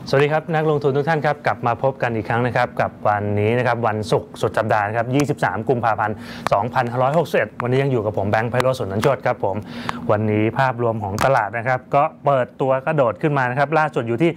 สวัสดีครับนักลงทุนทุกท่านครับกลับมาพบกันอีกครั้งนะครับกับวันนี้นะครับวันศุกร์สุดสัปดาห์ครับ23 กุมภาพันธ์ 2561 วันนี้ยังอยู่กับผมแบงค์ไพโรจน์ สุนันท์โชติครับผมวันนี้ภาพรวมของตลาดนะครับก็เปิดตัวกระโดดขึ้นมานะครับล่าสุดอยู่ที่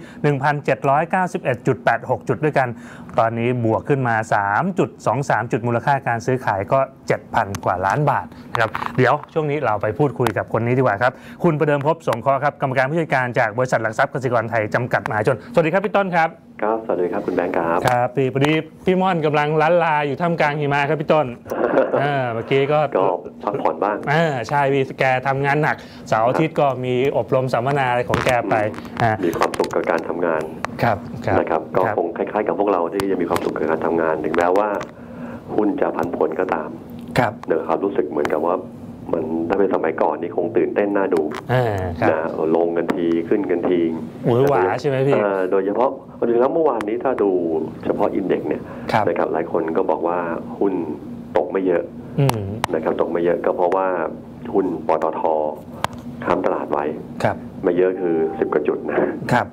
1,791.86 จุดด้วยกันตอนนี้บวกขึ้นมา 3.23 จุดมูลค่าการซื้อขายก็ 7,000 กว่าล้านบาทนะครับเดี๋ยวช่วงนี้เราไปพูดคุยกับคนนี้ดีกว่าครับคุณประเดิมภพสงเคราะห์ครับกรรมการผู้จัดการจากบริษัทหลักทรัพย์กสิกรไทยจำกัดมหาชนสวัสดีครับพี่ต้นครับครับสวัสดีครับคุณแบงค์ครับครับพอดีพี่ม่อนกำลังล้านลาอยู่ท่ามกลางหิมะครับพี่ต้นเมื่อกี้ก็พักผ่อนบ้างใช่พี่แกทำงานหนักเสาร์อาทิตย์ก็มีอบรมสัมมนาอะไรของแกไปมีความสุขกับการทำงานนะครับก็คงคล้ายๆกับพวกเราที่ยังมีความสุขกับการทำงานถึงแม้ว่าหุ้นจะผันผวนก็ตามนะครับรู้สึกเหมือนกับว่ามันถ้าเป็นสมัยก่อนนี่คงตื่นเต้นน่าดูนะลงกันทีขึ้นกันทีหวือหวาใช่ไหมพี่โดยเฉพาะจริงๆแล้วเมื่อวานนี้ถ้าดูเฉพาะอินเด็กซ์เนี่ยนะครับหลายคนก็บอกว่าหุ้นตกไม่เยอะนะครับตกไม่เยอะก็เพราะว่าหุ้นปตท.ข้ามตลาดไว้ไม่เยอะคือ10กว่าจุดนะ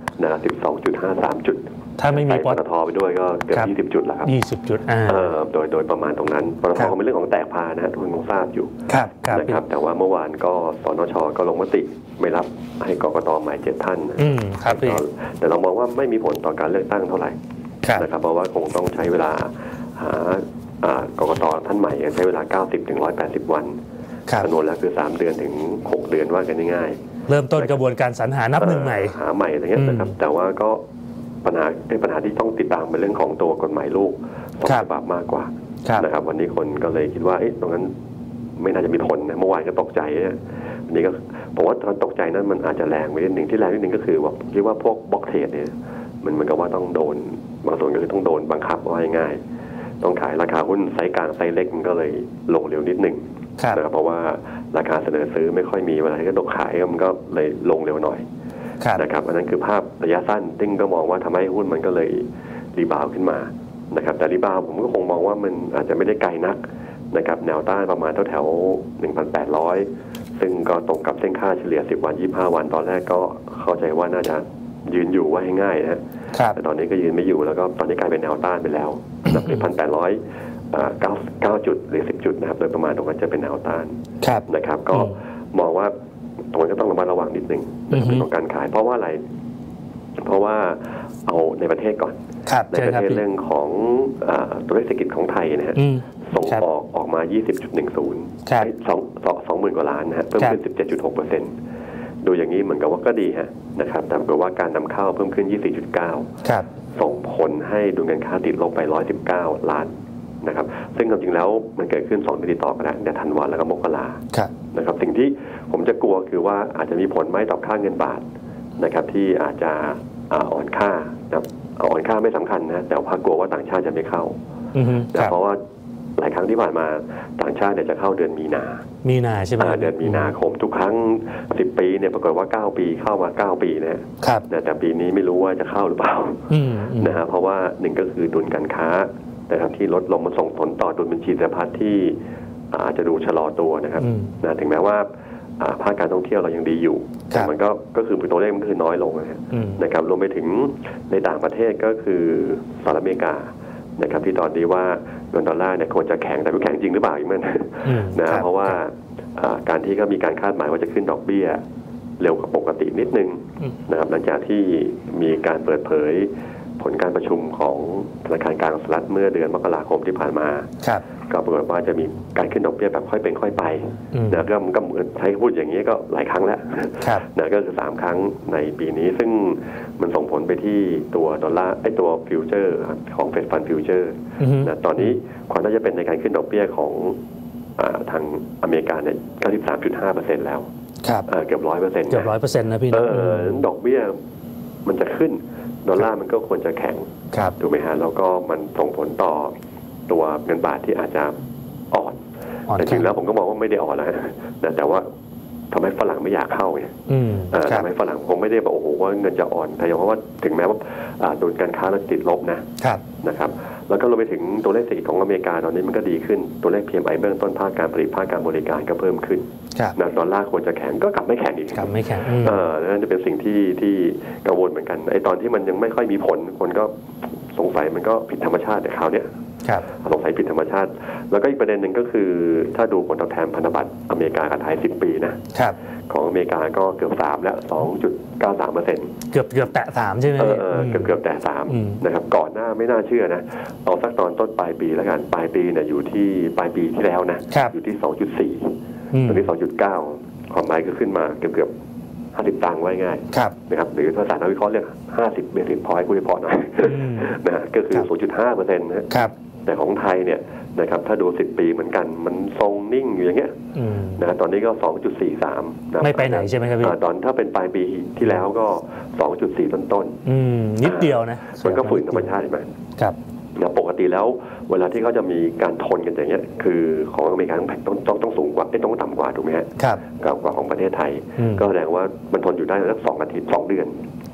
12.53 จุดถ้าไม่มีปตท.ไปด้วยก็เกือบ20 จุดแล้วครับ 20 จุดโดยประมาณตรงนั้นปตท.ก็เป็นเรื่องของแตกพานะทุกคนคงทราบอยู่นะครับแต่ว่าเมื่อวานก็สนช.ก็ลงมติไม่รับให้กกต.ใหม่7 ท่านแต่เรามองว่าไม่มีผลต่อการเลือกตั้งเท่าไหร่นะครับเพราะว่าคงต้องใช้เวลาหากกต.ท่านใหม่ใช้เวลา90 ถึง 180 วันจำนวนแล้วคือ3 เดือนถึง6 เดือนว่ากันง่ายๆเริ่มต้นกระบวนการสรรหานับหนึ่งใหม่หาใหม่อะไรเงี้ยนะครับแต่ว่าก็ปัญหาที่ต้องติดตามเป็นเรื่องของตัวกฎหมายลูก2 ฉบับมากกว่านะครับวันนี้คนก็เลยคิดว่าตรงนั้นไม่น่าจะมีผลนะเมื่อวานก็ตกใจวันนี้ก็ผมว่าตอนตกใจนั้นมันอาจจะแรงไปนิดหนึ่งที่แรงนิดหนึ่งก็คือว่าคิดว่าพวกบล็อกเทรดเนี่ยมันเหมือนกับว่าต้องโดนบางส่วนก็คือต้องโดนบังคับว่าง่ายต้องขายราคาหุ้นไซส์กลางไซส์เล็กมันก็เลยลงเร็วนิดหนึ่งนะครับเพราะว่าราคาเสนอซื้อไม่ค่อยมีเวลาที่ก็ตกขายมันก็เลยลงเร็วหน่อยนะครับอันนั้นคือภาพระยะสั้นซึ่งก็มองว่าทำให้หุ้นมันก็เลยรีบาวขึ้นมานะครับแต่รีบาวผมก็คงมองว่ามันอาจจะไม่ได้ไกลนักนะครับแนวต้านประมาณแถว 1,800 ซึ่งก็ตรงกับเส้นค่าเฉลี่ย10 วัน 25 วันตอนแรกก็เข้าใจว่าน่าจะยืนอยู่ว่าให้ง่ายนะแต่ตอนนี้ก็ยืนไม่อยู่แล้วก็ตอนนี้กลายเป็นแนวต้านไปแล้วนับ 1,809 จุดหรือ10 จุดนะครับโดยประมาณตรงนั้นจะเป็นแนวต้านนะครับก็มองว่าตรงนี้ก็ต้องระมัดระวังนิดนึงในเรื่องของการขายเพราะว่าอะไรเพราะว่าเอาในประเทศก่อนในประเทศเรื่องของตัวเลขเศรษฐกิจของไทยนะฮะส่งออกมา 20.10 20,000 กว่าล้านนะฮะเพิ่มขึ้น 17.6% ดูอย่างนี้เหมือนกับว่าก็ดีฮะนะครับแต่ปรากฏว่าการนำเข้าเพิ่มขึ้น 24.9 ส่งผลให้ดุลการค้าติดลบไป 119 ล้านนะครับซึ่งจริงๆแล้วมันเกิดขึ้น2 เดือนติดต่อกันแล้วแต่ธันวาแล้วก็มกรานะครับสิ่งที่ผมจะกลัวคือว่าอาจจะมีผลไหมต่อค่าเงินบาทนะครับที่อาจจะอ่อนค่านะครับอ่อนค่าไม่สำคัญนะแต่ว่ากลัวว่าต่างชาติจะไม่เข้าเพราะว่าหลายครั้งที่ผ่านมาต่างชาติเนี่ยจะเข้าเดือนมีนาใช่ไหมเดือนมีนาคมทุกครั้ง10 ปีเนี่ยปรากฏว่า9 ปีเข้ามา9 ปีนะครับแต่ปีนี้ไม่รู้ว่าจะเข้าหรือเปล่านะฮะเพราะว่า1ก็คือดุลการค้านะครับที่ลดลงมันส่งผลต่อดุลบัญชีสะพัดที่อาจจะดูชะลอตัวนะครับนะถึงแม้ว่าภาคการท่องเที่ยวเรายังดีอยู่แต่มันก็คือตัวเลขมันคือน้อยลงนะครับรวมไปถึงในต่างประเทศก็คือสหรัฐอเมริกานะครับที่ตอนนี้ว่าเงินดอลลาร์เนี่ยควรจะแข็งแต่ไม่แข็งจริงหรือเปล่าอีกมั้ยนะเพราะว่าการที่ก็มีการคาดหมายว่าจะขึ้นดอกเบี้ยเร็วกว่าปกตินิดนึงนะครับหลังจากที่มีการเปิดเผยผลการประชุมของธนาคารกลางสหรัฐเมื่อเดือนมกราคมที่ผ่านมาก็ปรากฏว่าจะมีการขึ้นดอกเบี้ยแบบค่อยเป็นค่อยไปนะก็มันก็เหมือนใช้พูดอย่างนี้ก็หลายครั้งแล้วนะก็คือ3 ครั้งในปีนี้ซึ่งมันส่งผลไปที่ตัวดอลลาร์ตัวฟิวเจอร์ของเฟดฟันฟิวเจอร์นะตอนนี้ความน่าจะเป็นในการขึ้นดอกเบี้ยของทางอเมริกาเนี่ย 93.5% แล้วเกือบ 100% เกือบ 100% นะพี่ดอกเบี้ยมันจะขึ้นดอลลาร์มันก็ควรจะแข็งถูกไหมฮะแล้วก็มันส่งผลต่อตัวเงินบาทที่อาจจะอ่อนแต่จริงแล้วผมก็มองว่าไม่ได้อ่อนแล้วแต่ว่าทำให้ฝรั่งไม่อยากเข้าไงทำให้ฝรั่งคงไม่ได้บอกโอ้โหว่าเงินจะอ่อนแต่อย่างว่าถึงแม้ว่าดุลการค้าเราติดลบนะครับแล้วก็รวมไปถึงตัวเลขเศรษฐกิจของอเมริกาตอนนี้มันก็ดีขึ้นตัวเลข PMI เบื้องต้นภาคการผลิตภาคการบริการก็เพิ่มขึ้นนะดอลลาร์ควรจะแข็งก็กลับไม่แข็งอีกกลับไม่แข็งนั่นจะเป็นสิ่งที่กังวลเหมือนกันไอ้ตอนที่มันยังไม่ค่อยมีผลคนก็สงสัยมันก็ผิดธรรมชาติแต่คราวเนี้ยสงสัยผิดธรรมชาติแล้วก็อีกประเด็นหนึ่งก็คือถ้าดูผลตอบแทนพันธบัตรอเมริกากับไทย10 ปีนะของอเมริกาก็เกือบ3แล้ว 2.93% เกือบแตะ3ใช่ไหมเกือบแตะ3นะครับก่อนหน้าไม่น่าเชื่อนะเอาสักตอนต้นปลายปีแล้วกันปลายปีเนี่ยอยู่ที่ปลายปีที่แล้วนะอยู่ที่ 2.4 ตอนนี้ 2.9 ความหมายก็ขึ้นมาเกือบ50 ตังค์ไว้ง่ายนะครับหรือภาษานักวิเคราะห์เรียก50 เบสิสพอยต์พูดให้พอหน่อยนะก็คือ 0.5% นะครับแต่ของไทยเนี่ยนะครับถ้าดู10 ปีเหมือนกันมันทรงนิ่งอยู่อย่างเงี้ยนะตอนนี้ก็ 2.43 ไม่ไปไหนใช่ไหมครับพี่ตอนถ้าเป็นปลายปีที่แล้วก็ 2.4 ต้นนิดเดียวนะมันก็ฝืนธรรมชาติใช่ไหมครับปกติแล้วเวลาที่เขาจะมีการทนกันอย่างเงี้ยคือของอเมริกาต้องสูงกว่าต้องต่ำกว่าถูกไหมครับกว่าของประเทศไทยก็แสดงว่ามันทนอยู่ได้สัก2 อาทิตย์2 เดือน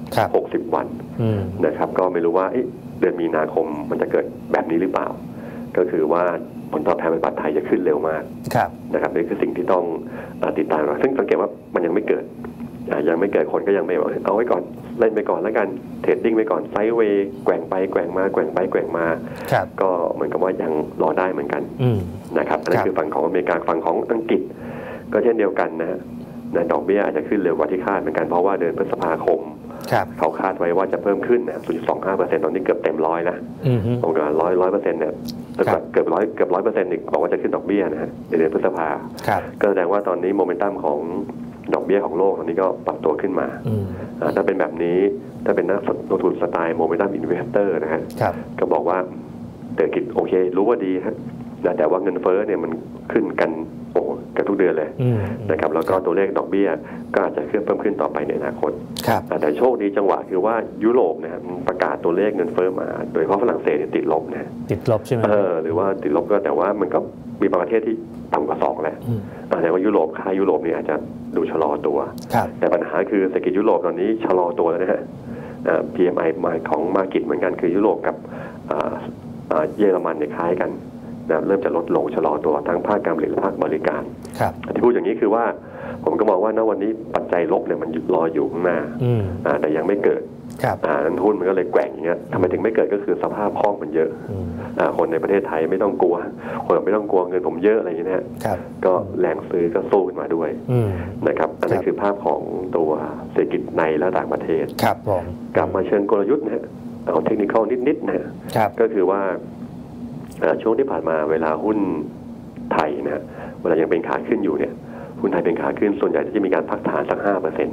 60 วันนะครับก็ไม่รู้ว่าเดือนมีนาคมมันจะเกิดแบบนี้หรือเปล่าก็คือว่าผลตอบแทนพันธบัตรไทยจะขึ้นเร็วมากนะครับนี่คือสิ่งที่ต้องติดตามซึ่งสังเกตว่ามันยังไม่เกิดคนก็ยังไม่เอาไว้ก่อนเล่นไปก่อนแล้วกันเทรดดิ้งไปก่อนไซด์เวย์แกว่งไปแกว่งมาแกว่งไปแกว่งมาก็เหมือนกับว่ายังรอได้เหมือนกันนะครับนั่นคือฝั่งของอเมริกาฝั่งของอังกฤษก็เช่นเดียวกันนะดอกเบี้ยอาจจะขึ้นเร็วกว่าที่คาดเหมือนกันเพราะว่าเดือนพฤษภาคมเขาคาดไว้ว่าจะเพิ่มขึ้นนะ 0.25% ตอนนี้เกือบเต็ม100นะตรงกับ100%เนี่ยเกือบ100%อีกบอกว่าจะขึ้นดอกเบี้ยนะฮะในเดือนพฤษภาก็แสดงว่าตอนนี้โมเมนตัมของดอกเบี้ยของโลกตอนนี้ก็ปรับตัวขึ้นมาถ้าเป็นแบบนี้ถ้าเป็นนักลงทุนสไตล์โมเมนตัมอินเวสเตอร์นะฮะก็บอกว่าเศรษฐกิจโอเครู้ว่าดีฮะแต่ว่าเงินเฟ้อเนี่ยมันขึ้นกันกันทุกเดือนเลยนะครับแล้วก็ตัวเลขดอกเบี้ยก็อาจจะเพิ่มขึ้นต่อไปในอนาคตแต่โชคดีจังหวะคือว่ายุโรปนะครับประกาศตัวเลขเงินเฟ้อมาโดยเฉพาะฝรั่งเศสติดลบนะติดลบใช่ไหมหรือว่าติดลบก็แต่ว่ามันก็มีบางประเทศที่ต่ำกว่า2แล้วแต่ว่ายุโรปค่ายุโรปนี่อาจจะดูชะลอตัวแต่ปัญหาคือเศรษฐกิจยุโรปตอนนี้ชะลอตัวแล้วนะฮะPMI ของมาร์เก็ตเหมือนกันคือยุโรปกับเยอรมันเนี่ยคล้ายกันนะเริ่มจะลดลงชะลอตัวทั้งภาคการผลิตและภาคบริการที่พูดอย่างนี้คือว่าผมก็มองว่าณวันนี้ปัจจัยลบเนี่ยมันรออยู่ข้างหน้าแต่ยังไม่เกิดนั้นหุ้นมันก็เลยแกว่งอย่างเงี้ยทำไมถึงไม่เกิดก็คือสภาพคล่องมันเยอะคนในประเทศไทยไม่ต้องกลัวคนไม่ต้องกลัวเงินผมเยอะอะไรอย่างเงี้ยก็แรงซื้อก็สู้ขึ้นมาด้วยนะครับอันนี้คือภาพของตัวเศรษฐกิจในและต่างประเทศกลับมาเชิงกลยุทธ์นะฮะเอาเทคนิคนิดๆนะก็คือว่าช่วงที่ผ่านมาเวลาหุ้นไทยนะเวลายังเป็นขาขึ้นอยู่เนี่ยหุ้นไทยเป็นขาขึ้นส่วนใหญ่จะมีการพักฐานสัก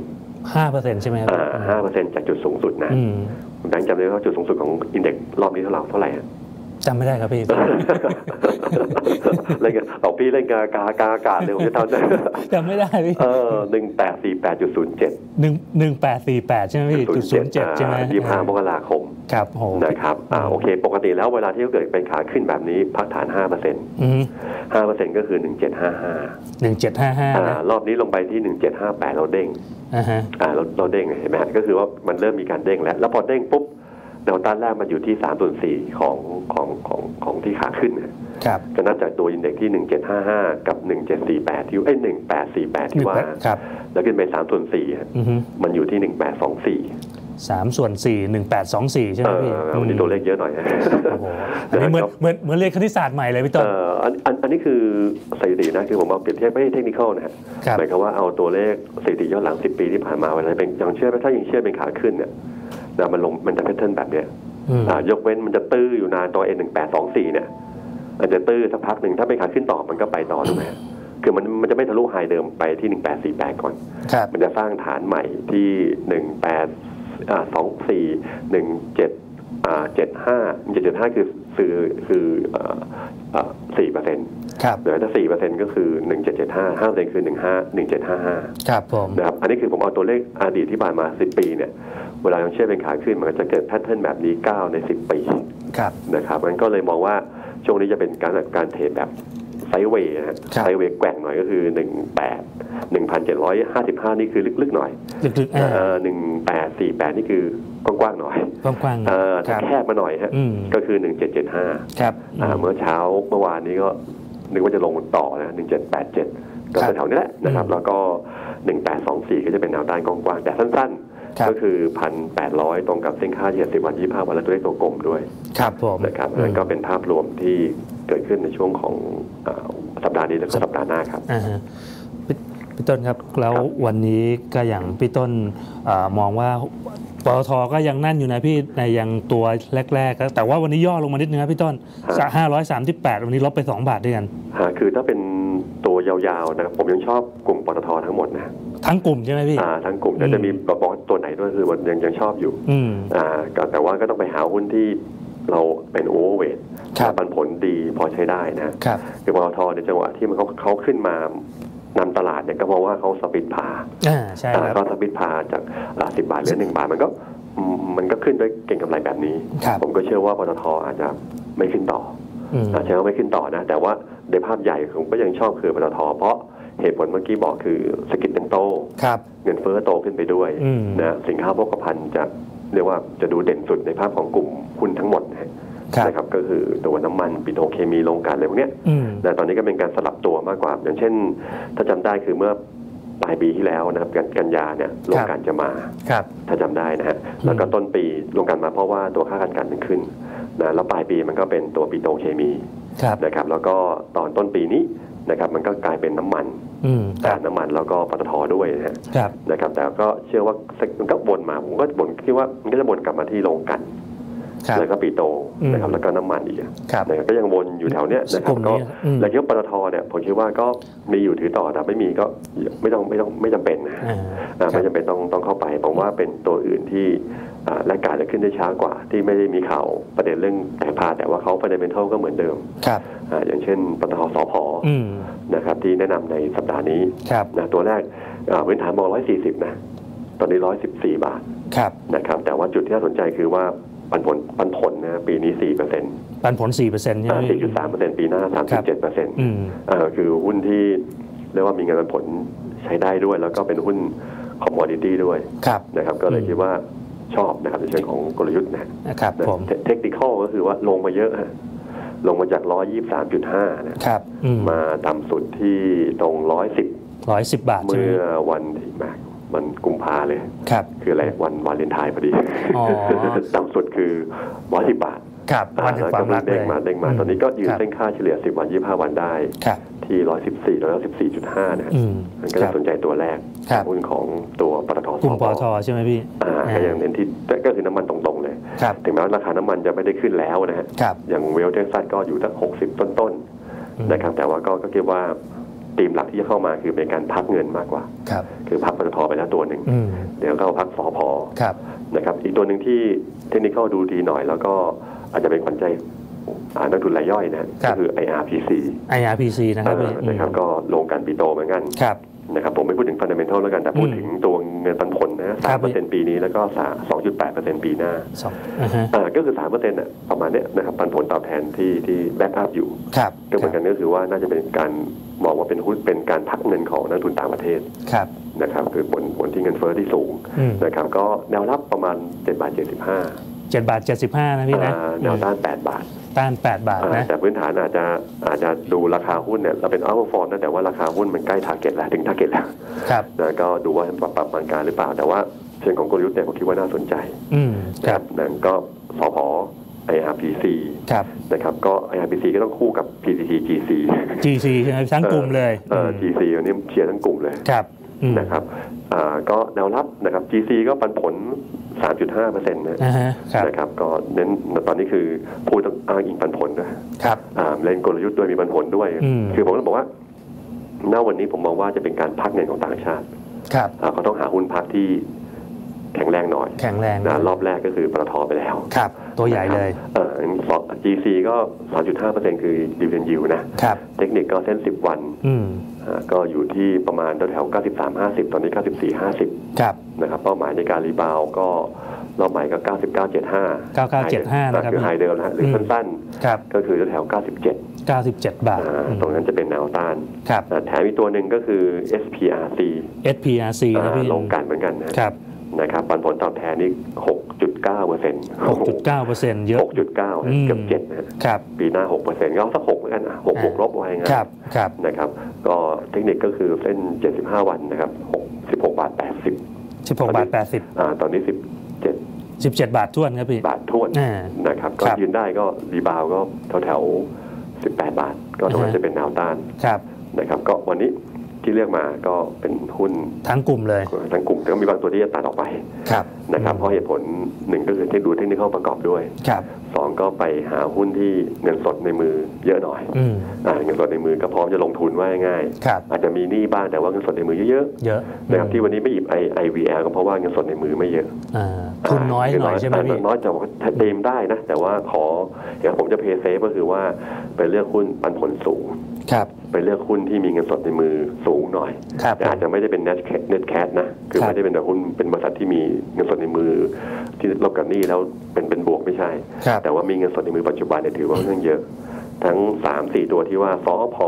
5% ใช่ไหมครับ 5% จากจุดสูงสุดนะผมจำได้ว่าจุดสูงสุดของอินเด็กซ์รอบนี้เท่าไหร่จำไม่ได้ครับพี่เล่นกันเอาพี่เล่นกาเลยผมจะจำไม่ได้พี่ 1848.07 1848ใช่ไหมพี่.07ใช่ไหม 25 มกราคมครับนะครับโอเคปกติแล้วเวลาที่เกิดเป็นขาขึ้นแบบนี้พักฐาน 5% ก็คือ1755รอบนี้ลงไปที่1758เราเด้งเราเด้งเห็นไหมก็คือว่ามันเริ่มมีการเด้งแล้วพอเด้งปุ๊บแนวต้านแรกมันอยู่ที่3/4ของที่ขาขึ้นก็นับจากตัวอินเด็กซ์ที่1755กับ1748ที่1848ที่ว่าแล้วขึ้นไป3/4มันอยู่ที่1824 3/4 1824ใช่ไหมพี่วันนี้ตัวเลขเยอะหน่อยอันนี้เหมือนเรียนคณิตศาสตร์ใหม่เลยพี่ต้นอันนี้คือสถิตินะคือผมเอาเปรียบเทียบไม่ใช่เทคนิคอลนะหมายความว่าเอาตัวเลขสถิติย้อนหลัง10 ปีที่ผ่านมาเวลาเป็นยังเชื่อถ้ายังเชื่อเป็นขาขึ้นเนี่ยมันจะแพทเทิร์นแบบเนี้ยยกเว้นมันจะตื้ออยู่นานตัว 1824เนี่ยอาจจะตื้อสักพักหนึ่งถ้าเป็นขาขึ้นต่อมันก็ไปต่อถูกไหมคือมันจะไม่ทะลุไฮเดิมไปที่1848ก่อนมันจะสร้างฐานใหม่ที่1775คือ4%เดี๋ยวถ้า4%ก็คือ1775 5% คือ1755 ครับผมนะครับอันนี้คือผมเอาตัวเลขอดีตที่ผ่านมา10 ปีเนี่ยเวลายังเชื่อเป็นขาขึ้นมันก็จะเกิดแพทเทิร์นแบบนี้9 ใน 10 ปีนะครับมันก็เลยมองว่าช่วงนี้จะเป็นการเทรดแบบไซด์เวย์นะไซด์เวย์แกว่งหน่อยก็คือ1,755นี่คือลึกๆหน่อยลึก 1848นี่คือกว้างๆหน่อยกว้างถ้าแคบมาหน่อยฮะก็คือ1775 ครับเมื่อวานนี้ก็นึกว่าจะลงต่อนะ1787ก็แถวนี้แหละนะครับแล้วก็1824ก็จะเป็นแนวต้านกว้างๆแต่สั้นๆก็คือ 1,800 ตรงกับเส้นค่าเฉลี่ย10 วัน25 วันและตัวเลขตัวกลมด้วยครับผมนะครับนั่นก็เป็นภาพรวมที่เกิดขึ้นในช่วงของสัปดาห์นี้และสัปดาห์หน้าครับพี่ต้นครับแล้ววันนี้ก็อย่างพี่ต้นมองว่าปตท.ก็ยังนั่นอยู่นะพี่ในยังตัวแรกๆแต่ว่าวันนี้ย่อลงมานิดนึงครับพี่ต้น538วันนี้ลดไป2 บาทด้วยกันคือถ้าเป็นตัวยาวๆนะผมยังชอบกลุ่มปตท.ทั้งหมดนะทั้งกลุ่มใช่ไหมพี่ทั้งกลุ่มแล้วจะมีบอกตัวไหนด้วยคือยังชอบอยู่แต่ว่าก็ต้องไปหาหุ้นที่เราเป็นโอเวอร์เวทปันผลดีพอใช้ได้นะคือปตท.ในจังหวะที่มันเขาขึ้นมานำตลาดเนี่ยก็เพราะว่าเขาสปิดพาใช่ครับก็สปิดพาจาก10 บาทเหลือ1 บาทมันก็ขึ้นด้วยเก่งกำไรแบบนี้ผมก็เชื่อว่าปตท.อาจจะไม่ขึ้นต่อใช่ว่าไม่ขึ้นต่อนะแต่ว่าในภาพใหญ่ผมก็ยังชอบคือปตท.เพราะเหตุผลเมื่อกี้บอกคือเศรษฐกิจยังโตเงินเฟ้อโตขึ้นไปด้วยนะสินค้าโภคภัณฑ์จะเรียกว่าจะดูเด่นสุดในภาพของกลุ่มหุ้นทั้งหมดนะครับก็คือตัวน้ำมันปิโตรเคมีโรงกลั่นอะไรพวกนี้แต่ตอนนี้ก็เป็นการสลับตัวมากกว่าอย่างเช่นถ้าจำได้คือเมื่อปลายปีที่แล้วนะครับกันยาเนี่ยโรงกลั่นจะมาถ้าจำได้นะฮะแล้วก็ต้นปีโรงกลั่นมาเพราะว่าตัวค่ากันมันขึ้นนะแล้วปลายปีมันก็เป็นตัวปิโตรเคมีนะครับแล้วก็ตอนต้นปีนี้นะครับมันก็กลายเป็นน้ำมันแต่น้ำมันแล้วก็ปตท.ด้วยนะครับแต่ก็เชื่อว่ามันก็วนมาผมก็บ่นคิดว่ามันก็จะวนกลับมาที่โรงกลั่นแล้วก็ปีโตนะครับแล้วก็น้ำมันอีกนะครับก็ยังวนอยู่แถวเนี้ยนะครับก็แล้วก็ปตท.เนี่ยผมคิดว่าก็มีอยู่ถือต่อแต่ไม่มีก็ไม่จำเป็นนะไม่จำเป็นต้องเข้าไปผมว่าเป็นตัวอื่นที่รายการจะขึ้นได้ช้ากว่าที่ไม่ได้มีข่าวประเด็นเรื่องแต่พาแต่ว่าเขาฟันเดเมนทัลก็เหมือนเดิมอย่างเช่นปตท.สผ.นะครับที่แนะนำในสัปดาห์นี้นะตัวแรกพื้นฐานมอง140นะตอนนี้114 บาทนะครับแต่ว่าจุดที่น่าสนใจคือว่าปันผลนะปีนี้ 4% ปันผล 4% ใช่ไหม 4.3% ปีหน้า 37%คือหุ้นที่เรียกว่ามีเงินปันผลใช้ได้ด้วยแล้วก็เป็นหุ้นคอมมอดิตี้ด้วยนะครับก็เลยคิดว่าชอบนะครับในเชิงของกลยุทธ์นะครับผมเทคนิคอลก็คือว่าลงมาเยอะลงมาจาก 123.5 นะครับมาต่ำสุดที่ตรง 110 บาทเมื่อวันที่มันกุมภาเลยคืออะไรวันวาเลนไทน์พอดีต่ำสุดคือ110 บาทวันถึงความรักเลยเด้งมาตอนนี้ก็ยืนเส้นค่าเฉลี่ย10 วัน25 วันได้ที่114.5นะมันก็จะสนใจตัวแรกหุ้นของตัวปตท. กลุ่มปตท.ใช่ไหมพี่ก็ยังเน้นที่ก็คือน้ำมันตรงๆเลยถึงแม้ว่าราคาน้ำมันจะไม่ได้ขึ้นแล้วนะฮะอย่างเวลเท็กซัสก็อยู่ตั้ง60ต้นๆนะครับแต่ว่าก็คิดว่าธีมหลักที่จะเข้ามาคือเป็นการพักเงินมากกว่าคือพักปตท.ไปแล้วตัวหนึ่งเดี๋ยวก็พักสผ.นะครับอีกตัวหนึ่งที่เทคนิคดูดีหน่อยแล้วก็อาจจะเป็นขวัญใจนักทุนรายย่อยนะก็คือ IRPC นะครับก็ลงกันปีโตเหมือนกันนะครับผมไม่พูดถึงฟันเดเมนทัลแล้วกันแต่พูดถึงตัวเงินปันผลนะ 3% ปีนี้แล้วก็ 2.8% ปีหน้าก็คือ 3% น่ะประมาณเนี้ยนะครับปันผลตอบแทนที่แบ็กอัพอยู่ก็เหมือนกันก็คือว่าน่าจะเป็นการมองว่าเป็นหุ้นเป็นการพักเงินของนักทุนต่างประเทศนะครับคือผลที่เงินเฟ้อที่สูงนะครับก็แนวรับประมาณ 7.75 นะพี่นะแนวต้าน8 บาทต้าน8 บาทนะแต่พื้นฐานอาจจะดูราคาหุ้นเนี่ยเราเป็นอัลฟอร์มนะแต่ว่าราคาหุ้นมันใกล้ทาร์เก็ตแล้วถึงทาร์เก็ตแล้วนะก็ดูว่าปรับการหรือเปล่าแต่ว่าเชิงของกลยุทธ์เนี่ยผมคิดว่าน่าสนใจครับนั่นก็สผ. IRPC นะครับก็ IRPC ก็ต้องคู่กับ PTT GC ใช่ไหมทั้งกลุ่มเลย GC อันนี้เชียร์ทั้งกลุ่มเลยนะครับก็แนวรับนะครับ GC ก็ปันผล 3.5% นะครับก็เน้นตอนนี้คือพูดต้องอ้างอิงปันผลนะครับเล่นกลยุทธ์ด้วยมีปันผลด้วยคือผมต้องบอกว่าณวันนี้ผมมองว่าจะเป็นการพักเงินของต่างชาติเขาต้องหาหุ้นพักที่แข็งแรงหน่อยนะรอบแรกก็คือปตท.ไปแล้วตัวใหญ่เลย GC ก็ 3.5% คือ dividend yield นะเทคนิคก็เส้น10 วันก็อยู่ที่ประมาณแถว93.50ตอนนี้94.50นะครับเป้าหมายในการรีบาวก็รอบใหม่ก็99.75 99.75นะครับคือไฮเดิมนะหรือสั้นๆก็คือแถว97 97 บาทตรงนั้นจะเป็นแนวต้านแถมอีกตัวหนึ่งก็คือ SPRC นะพี่ลงกันเหมือนกันนะครับปันผลตอบแทนนี่ 6.9% 6.9%เยอะ 6.9 เกือบ7นะครับปีหน้า 6%ก็สัก6เหมือนกัน6ลบไว้งั้นนะครับก็เทคนิคก็คือเส้น75วันนะครับ16 บาท 80 16 บาท 80 ตอนนี้17 บาทท้วนครับพี่บาทท้วนนะครับก็ยืนได้ก็รีบาวก็แถว18 บาทก็ตรงนั้นจะเป็นแนวต้านนะครับก็วันนี้ที่เลือกมาก็เป็นหุ้นทั้งกลุ่มเลยทั้งกลุ่มแต่ก็มีบางตัวที่จะตัดออกไปนะครับเพราะเหตุผลหนึ่งก็คือดูเทคนิคประกอบด้วยสองก็ไปหาหุ้นที่เงินสดในมือเยอะหน่อยเงินสดในมือก็พร้อมจะลงทุนว่าง่ายอาจจะมีหนี้บ้างแต่ว่าเงินสดในมือเยอะนะครับที่วันนี้ไม่หยิบIVL ก็เพราะว่าเงินสดในมือไม่เยอะทุนน้อยหน่อยใช่ไหมพี่น้อยจะเต็มได้นะแต่ว่าขออย่างผมจะเพย์เซฟก็คือว่าไปเลือกหุ้นปันผลสูงไปเลือกหุ้นที่มีเงินสดในมือสูงหน่อยแต่อาจจะไม่ได้เป็น net cash นะคือไม่ได้เป็นแบบหุ้นเป็นบริษัทที่มีเงินสดในมือที่ลบกับหนี้แล้วเป็นบวกไม่ใช่แต่ว่ามีเงินสดในมือปัจจุบันเนี่ยถือว่าค่อนข้างเยอะทั้ง 3-4 ตัวที่ว่าฟอพ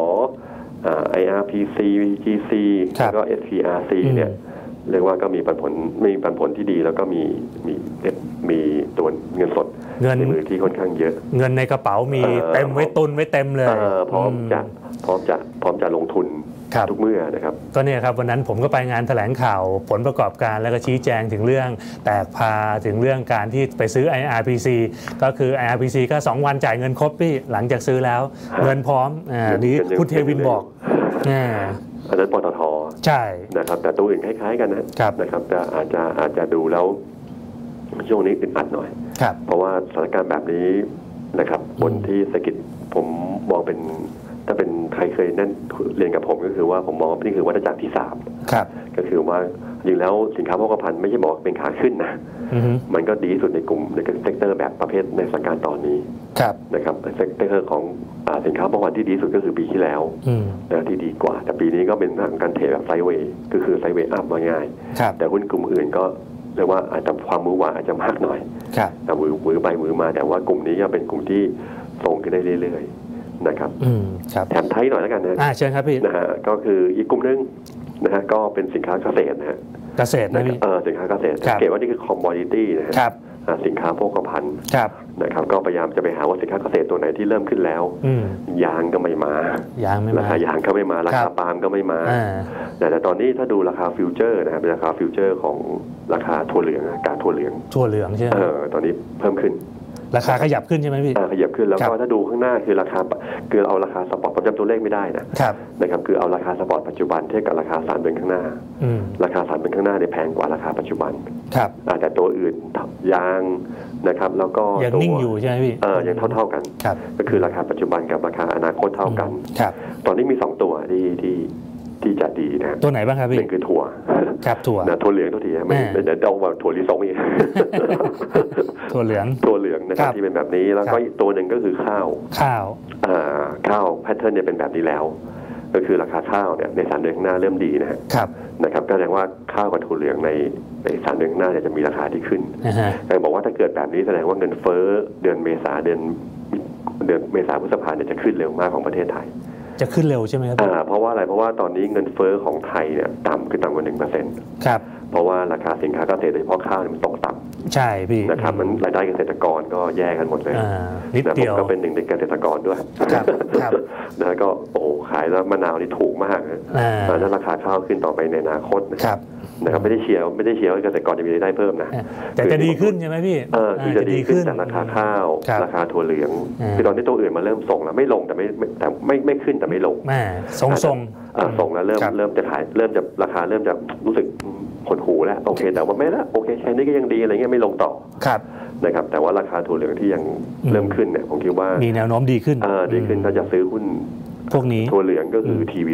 IRPC GC แล้วก็ SPRC เนี่ยเรียกว่าก็มีปันผลที่ดีแล้วก็มีตัวเงินสดในมือที่ค่อนข้างเยอะเงินในกระเป๋ามีเต็มไว้ตุนไว้เต็มเลยพร้อมจะลงทุนทุกเมื่อนะครับก็เนี่ยครับวันนั้นผมก็ไปงานแถลงข่าวผลประกอบการแล้วก็ชี้แจงถึงเรื่องแตกพาถึงเรื่องการที่ไปซื้อ IRPC ก็คือ IRPC ก็2 วันจ่ายเงินครบพี่หลังจากซื้อแล้วเงินพร้อมนี้คุณเทวินบอกอันนั้นปตท. ใช่นะครับแต่ตัวอื่นคล้ายๆกันนะครับแต่อาจจะดูแล้วช่วงนี้อึดอัดหน่อยเพราะว่าสถานการณ์แบบนี้นะครับบนที่เศรษฐกิจผมมองเป็นถ้าเป็นใครเคยนั่นเรียนกับผมก็คือว่าผมมองว่านี่คือวัฏจักรที่3ก็คือว่าจริงแล้วสินค้าโภคภัณฑ์ไม่ใช่บอกเป็นขาขึ้นนะมันก็ดีสุดในกลุ่มในเซกเตอร์แบบประเภทในสถานการณ์ตอนนี้นะครับเซกเตอร์ของสินค้าโภคภัณฑ์ที่ดีสุดก็คือปีที่แล้วที่ดีกว่าแต่ปีนี้ก็เป็นการเทรดแบบไซด์เวย์ก็คือไซด์เวย์อัพมาง่ายแต่หุ้นกลุ่มอื่นก็เรียกว่าอาจจะความมือหวาอาจจะมากหน่อยแต่มือไปมือมาแต่ว่ากลุ่มนี้ก็เป็นกลุ่มที่ส่งขึ้นได้เรื่อยๆนะครับแถมไทยหน่อยแล้วกันนะเชิญครับพี่นะฮะก็คืออีกกลุ่มนึงนะฮะก็เป็นสินค้าเกษตรนะฮะเกษตรนะพี่สินค้าเกษตรเก็บว่านี่คือคอมมอดิตี้นะฮะสินค้าโภคภัณฑ์นะครับก็พยายามจะไปหาว่าสินค้าเกษตรตัวไหนที่เริ่มขึ้นแล้วยางก็ไม่มาราคายางก็ไม่มาราคาปาล์มก็ไม่มาแต่ตอนนี้ถ้าดูราคาฟิวเจอร์นะครับเป็นราคาฟิวเจอร์ของราคาถั่วเหลืองกากถั่วเหลืองใช่ไหมตอนนี้เพิ่มขึ้นราคาขยับขึ้นใช่ไหมพี่ขยับขึ้นแล้วก็ถ้าดูข้างหน้าคือราคาคือเอาราคาสปอร์ตผมจำตัวเลขไม่ได้นะครับคือเอาราคาสปอร์ตปัจจุบันเทียบกับราคา3 เดือนข้างหน้าราคา3 เดือนข้างหน้าเนี่ยแพงกว่าราคาปัจจุบันแต่ตัวอื่นยางนะครับแล้วก็ยังนิ่งอยู่ใช่ไหมพี่ยังเท่ากันก็คือราคาปัจจุบันกับราคาอนาคตเท่ากันตอนนี้มี2ตัวที่จะดีนะตัวไหนบ้างครับพี่หนึ่งคือถั่วถั่วถั่วเหลืองทุกทีไม่เดี๋ยวเอาถั่วลิสงอีกถั่วเหลืองนะครับที่เป็นแบบนี้แล้วก็อีกตัวหนึ่งก็คือข้าวแพทเทิร์นเนี่ยเป็นแบบนี้แล้วก็คือราคาข้าวเนี่ยใน3 เดือนข้างหน้าเริ่มดีนะครับก็แสดงว่าข้าวกับถั่วเหลืองใน3 เดือนข้างหน้าจะมีราคาที่ขึ้นแต่บอกว่าถ้าเกิดแบบนี้แสดงว่าเงินเฟ้อเดือนเมษาพฤษภาเนี่ยจะขึ้นเร็วมากของประเทศไทยจะขึ้นเร็วใช่ไหมครับเพราะว่าอะไรเพราะว่าตอนนี้เงินเฟ้อของไทยเนี่ยต่ำกว่า 1% ครับเพราะว่าราคาสินค้าเกษตรโดยเฉพาะข้าวมันตกต่ำใช่พี่นะครับมันรายได้เกษตรกรก็แย่กันหมดเลยนิดเดียวก็เป็นหนึ่งในเกษตรกรด้วยนะก็โอ้ขายแล้วมะนาวนี่ถูกมากแล้วราคาข้าวขึ้นต่อไปในอนาคตนะครับไม่ได้เชียร์ว่าเกษตรกรจะมีรายได้เพิ่มนะแต่จะดีขึ้นใช่ไหมพี่คือจะดีขึ้นจากราคาข้าวราคาถั่วเหลืองคือตอนนี้ตัวอื่นมาเริ่มส่งแล้วไม่ลงแต่ไม่ขึ้นแต่ไม่ลงส่งแล้วเริ่มจะขายเริ่มจะราคาเริ่มจะรู้สึกหดหูแล้วโอเคแต่ว่าไม่ละโอเคแค่นี้ก็ยังดีอะไรเงี้ยไม่ลงต่อนะครับแต่ว่าราคาถั่วเหลืองที่ยังเริ่มขึ้นเนี่ยผมคิดว่ามีแนวโน้มดีขึ้นถ้าจะซื้อหุ้นพวกนี้ถั่วเหลืองก็คือ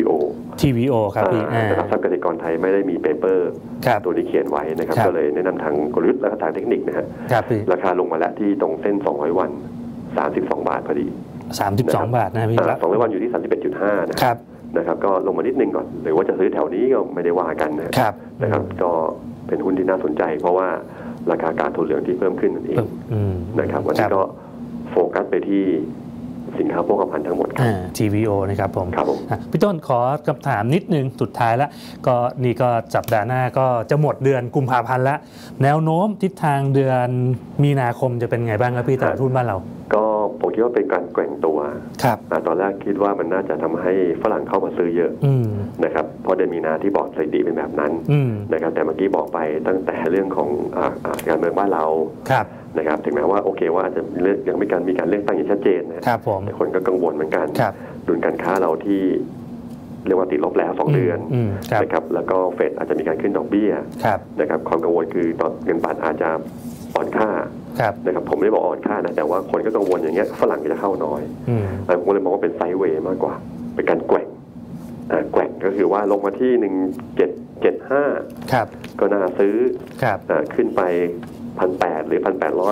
TVO ครับพี่นะครับทรัพย์เกษตรกรไทยไม่ได้มีเปเปอร์ตัวนี้เขียนไว้นะครับก็เลยแนะนำทางกลยุทธ์และทางเทคนิคนะฮะราคาลงมาแล้วที่ตรงเส้น200วัน32 บาทพอดี 32 บาทนะพี่ 200วันอยู่ที่ 31.5 นะครับก็ลงมานิดนึงก่อนหรือว่าจะซื้อแถวนี้ก็ไม่ได้ว่ากันนะครับก็เป็นหุ้นที่น่าสนใจเพราะว่าราคาการถั่วเหลืองที่เพิ่มขึ้นนั่นเองนะครับวันนี้ก็โฟกัสไปที่สินค้าโภคภัณฑ์ทั้งหมดครับ TVO นะครับผมพี่ต้นขอคำถามนิดนึงสุดท้ายแล้วก็นี่ก็สัปดาห์หน้าก็จะหมดเดือนกุมภาพันธ์แล้วแนวโน้มทิศทางเดือนมีนาคมจะเป็นไงบ้างครับพี่ตลาดหุ้นบ้านเราก็ผมคิดว่าเป็นการแกว่งตัวตอนแรกคิดว่ามันน่าจะทำให้ฝรั่งเข้ามาซื้อเยอะนะครับเพราะเดือนมีนาที่บอกสถิติเป็นแบบนั้นนะครับแต่เมื่อกี้บอกไปตั้งแต่เรื่องของการเมืองบ้านเรานะครับถึงแม้ว่าโอเคว่าจะยังไม่มีการเลือกตั้งอย่างชัดเจนนะแต่คนก็กังวลเหมือนกันดุลการค้าเราที่เรียกว่าติดลบแล้ว2 เดือนนะครับแล้วก็เฟดอาจจะมีการขึ้นดอกเบี้ยนะครับความกังวลคือตอนเงินบาทอาจจะอ่อนค่านะครับผมไม่ได้บอกอ่อนค่านะแต่ว่าคนก็กังวลอย่างเงี้ยฝรั่งจะเข้าน้อยผมเลยมองว่าเป็นไซด์เวย์มากกว่าเป็นการแกว่งก็คือว่าลงมาที่1775ก็น่าซื้อขึ้นไป1,800หรือ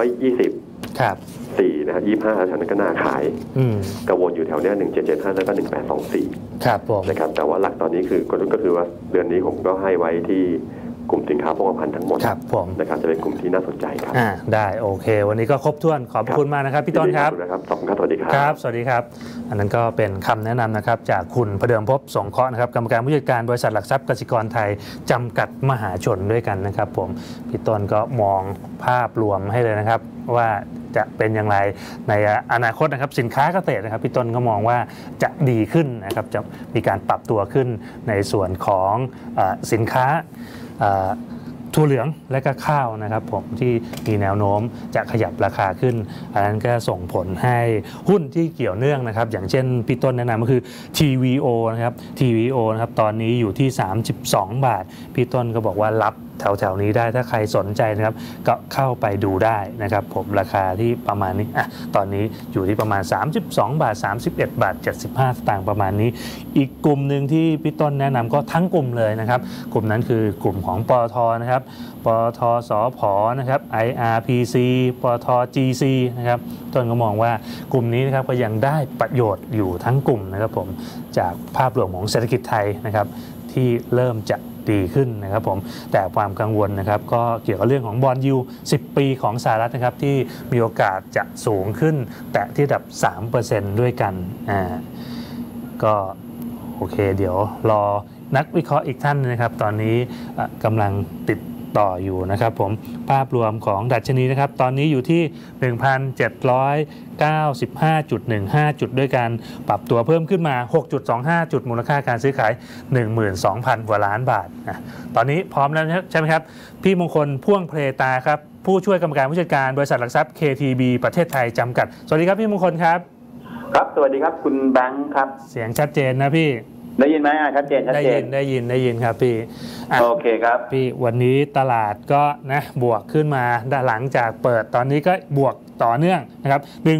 1,8204นะครับ25แถวนั้นก็น่าขายกังวลอยู่แถวเนี้ย1775แล้วก็1824 ครับผมนะครับแต่ว่าหลักตอนนี้คือก็คือว่าเดือนนี้ผมก็ให้ไว้ที่กลุ่มสินค้าโภคภัณฑ์ทั้งหมดนะครับจะเป็นกลุ่มที่น่าสนใจครับได้โอเควันนี้ก็ครบถ้วนขอบคุณมากนะครับพี่ต้นครับขอบคุณครับสวัสดีครับครับสวัสดีครับอันนั้นก็เป็นคำแนะนำนะครับจากคุณพเดิมภพสงเคราะห์นะครับกรรมการผู้จัดการบริษัทหลักทรัพย์กสิกรไทยจำกัดมหาชนด้วยกันนะครับผมพี่ต้นก็มองภาพรวมให้เลยนะครับว่าจะเป็นอย่างไรในอนาคตนะครับสินค้าเกษตรนะครับพี่ต้นก็มองว่าจะดีขึ้นนะครับจะมีการปรับตัวขึ้นในส่วนของสินค้าถั่วเหลืองและก็ข้าวนะครับผมที่มีแนวโน้มจะขยับราคาขึ้นอันนั้นก็ส่งผลให้หุ้นที่เกี่ยวเนื่องนะครับอย่างเช่นพี่ต้นแนะนำก็คือ TVO นะครับ TVO นะครับตอนนี้อยู่ที่32 บาทพี่ต้นก็บอกว่ารับแถวๆนี้ได้ถ้าใครสนใจนะครับก็เข้าไปดูได้นะครับผมราคาที่ประมาณนี้ตอนนี้อยู่ที่ประมาณ32 บาท31 บาท 75 สตางค์ประมาณนี้อีกกลุ่มหนึ่งที่พี่ต้นแนะนำก็ทั้งกลุ่มเลยนะครับกลุ่มนั้นคือกลุ่มของปตท.นะครับปตท.สผ.นะครับ IRPC ปตท. GC นะครับต้นก็มองว่ากลุ่มนี้นะครับก็ยังได้ประโยชน์อยู่ทั้งกลุ่มนะครับผมจากภาพรวมของเศรษฐกิจไทยนะครับที่เริ่มจะดีขึ้นนะครับผมแต่ความกังวลนะครับก็เกี่ยวกับเรื่องของบอนด์ยิลด์10 ปีของสหรัฐนะครับที่มีโอกาสจะสูงขึ้นแต่ที่ระดับ 3% ด้วยกันก็โอเคเดี๋ยวรอนักวิเคราะห์อีกท่านนะครับตอนนี้กำลังติดต่ออยู่นะครับผมภาพรวมของดัชนีนะครับตอนนี้อยู่ที่ 1,795.15 จุดด้วยกันปรับตัวเพิ่มขึ้นมา 6.25 จุดมูลค่าการซื้อขาย 12,000 กว่าล้านบาทตอนนี้พร้อมแล้วใช่ไหมครับพี่มงคลพ่วงเพลตาครับผู้ช่วยกรรมการผู้จัดการบริษัทหลักทรัพย์ KTB ประเทศไทยจำกัดสวัสดีครับพี่มงคลครับครับสวัสดีครับคุณแบงค์ครับเสียงชัดเจนนะพี่ได้ยินไหมชัดเจนได้ยินครับพี่โอเคครับพี่วันนี้ตลาดก็นะบวกขึ้นมาหลังจากเปิดตอนนี้ก็บวกต่อเนื่องนะครับ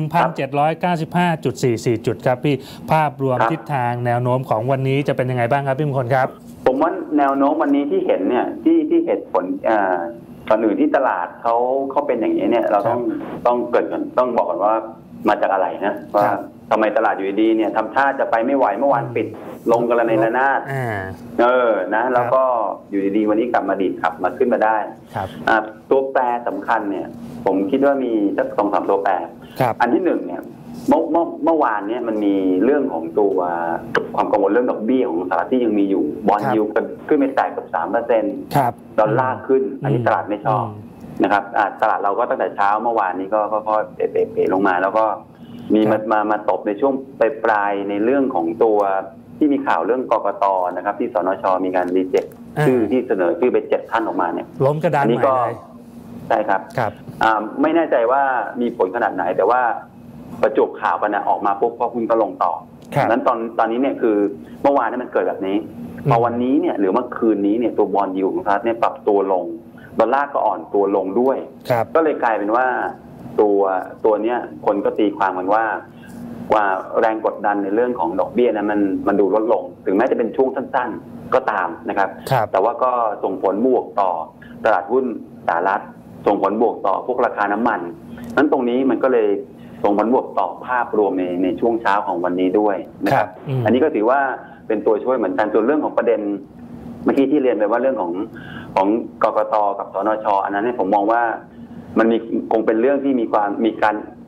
1,795.44 จุดครับพี่ภาพรวมทิศทางแนวโน้มของวันนี้จะเป็นยังไงบ้างครับพี่มงคลครับผมว่าแนวโน้มวันนี้ที่เห็นเนี่ยที่เหตุผลตอนอื่นที่ตลาดเขาเป็นอย่างนี้เนี่ยเราต้องเกิดกันต้องบอกก่อนว่ามาจากอะไรนะว่าทำไมตลาดอยู่ดีเนี่ยทำท่าจะไปไม่ไหวเมื่อวานปิดลงกันในระนาดนะแล้วก็อยู่ดีๆวันนี้กลับมาดีดขับมาขึ้นมาได้ตัวแปรสำคัญเนี่ยผมคิดว่ามีสัก 2-3 ตัวแปรอันที่1เนี่ยเมื่อวานเนี่ยมันมีเรื่องของตัวความกังวลเรื่องดอกเบี้ยของสหรัฐที่ยังมีอยู่บอนด์ยิลด์ขึ้นไปแตะกับ 3% ดอลลาร์ขึ้นอันนี้ตลาดไม่ชอบนะครับตลาดเราก็ตั้งแต่เช้าเมื่อวานนี้ก็ค่อยๆเป๋ลงมาแล้วก็มีมาตบในช่วงปลายในเรื่องของตัวที่มีข่าวเรื่องกกต.นะครับที่สนช.มีการรีเจ็คชื่อที่เสนอชื่อไป7 ท่านออกมาเนี่ยล้มกระดานใหม่เลยใช่ครับไม่แน่ใจว่ามีผลขนาดไหนแต่ว่าประจวบข่าวกันออกมาปุ๊บพอคุณก็ลงต่อนั้นตอนนี้เนี่ยคือเมื่อวานนี่มันเกิดแบบนี้พอวันนี้เนี่ยหรือเมื่อคืนนี้เนี่ยตัวบอนด์ยิลด์ของสหรัฐเนี่ยปรับตัวลงดอลลาร์ก็อ่อนตัวลงด้วยก็เลยกลายเป็นว่าตัวเนี้ยคนก็ตีความกันว่าแรงกดดันในเรื่องของดอกเบี้ยนะมันดูลดลงถึงแม้จะเป็นช่วงสั้นๆก็ตามนะครับแต่ว่าก็ส่งผลบวกต่อตลาดหุ้นสหรัฐส่งผลบวกต่อพวกราคาน้ำมันนั้นตรงนี้มันก็เลยส่งผลบวกต่อภาพรวมในช่วงเช้าของวันนี้ด้วยนะครับอันนี้ก็ถือว่าเป็นตัวช่วยเหมือนกันส่วนเรื่องของประเด็นเมื่อกี้ที่เรียนไปว่าเรื่องของกกต.กับสนช.อันนั้นเนี่ยผมมองว่ามันคงเป็นเรื่องที่มีการ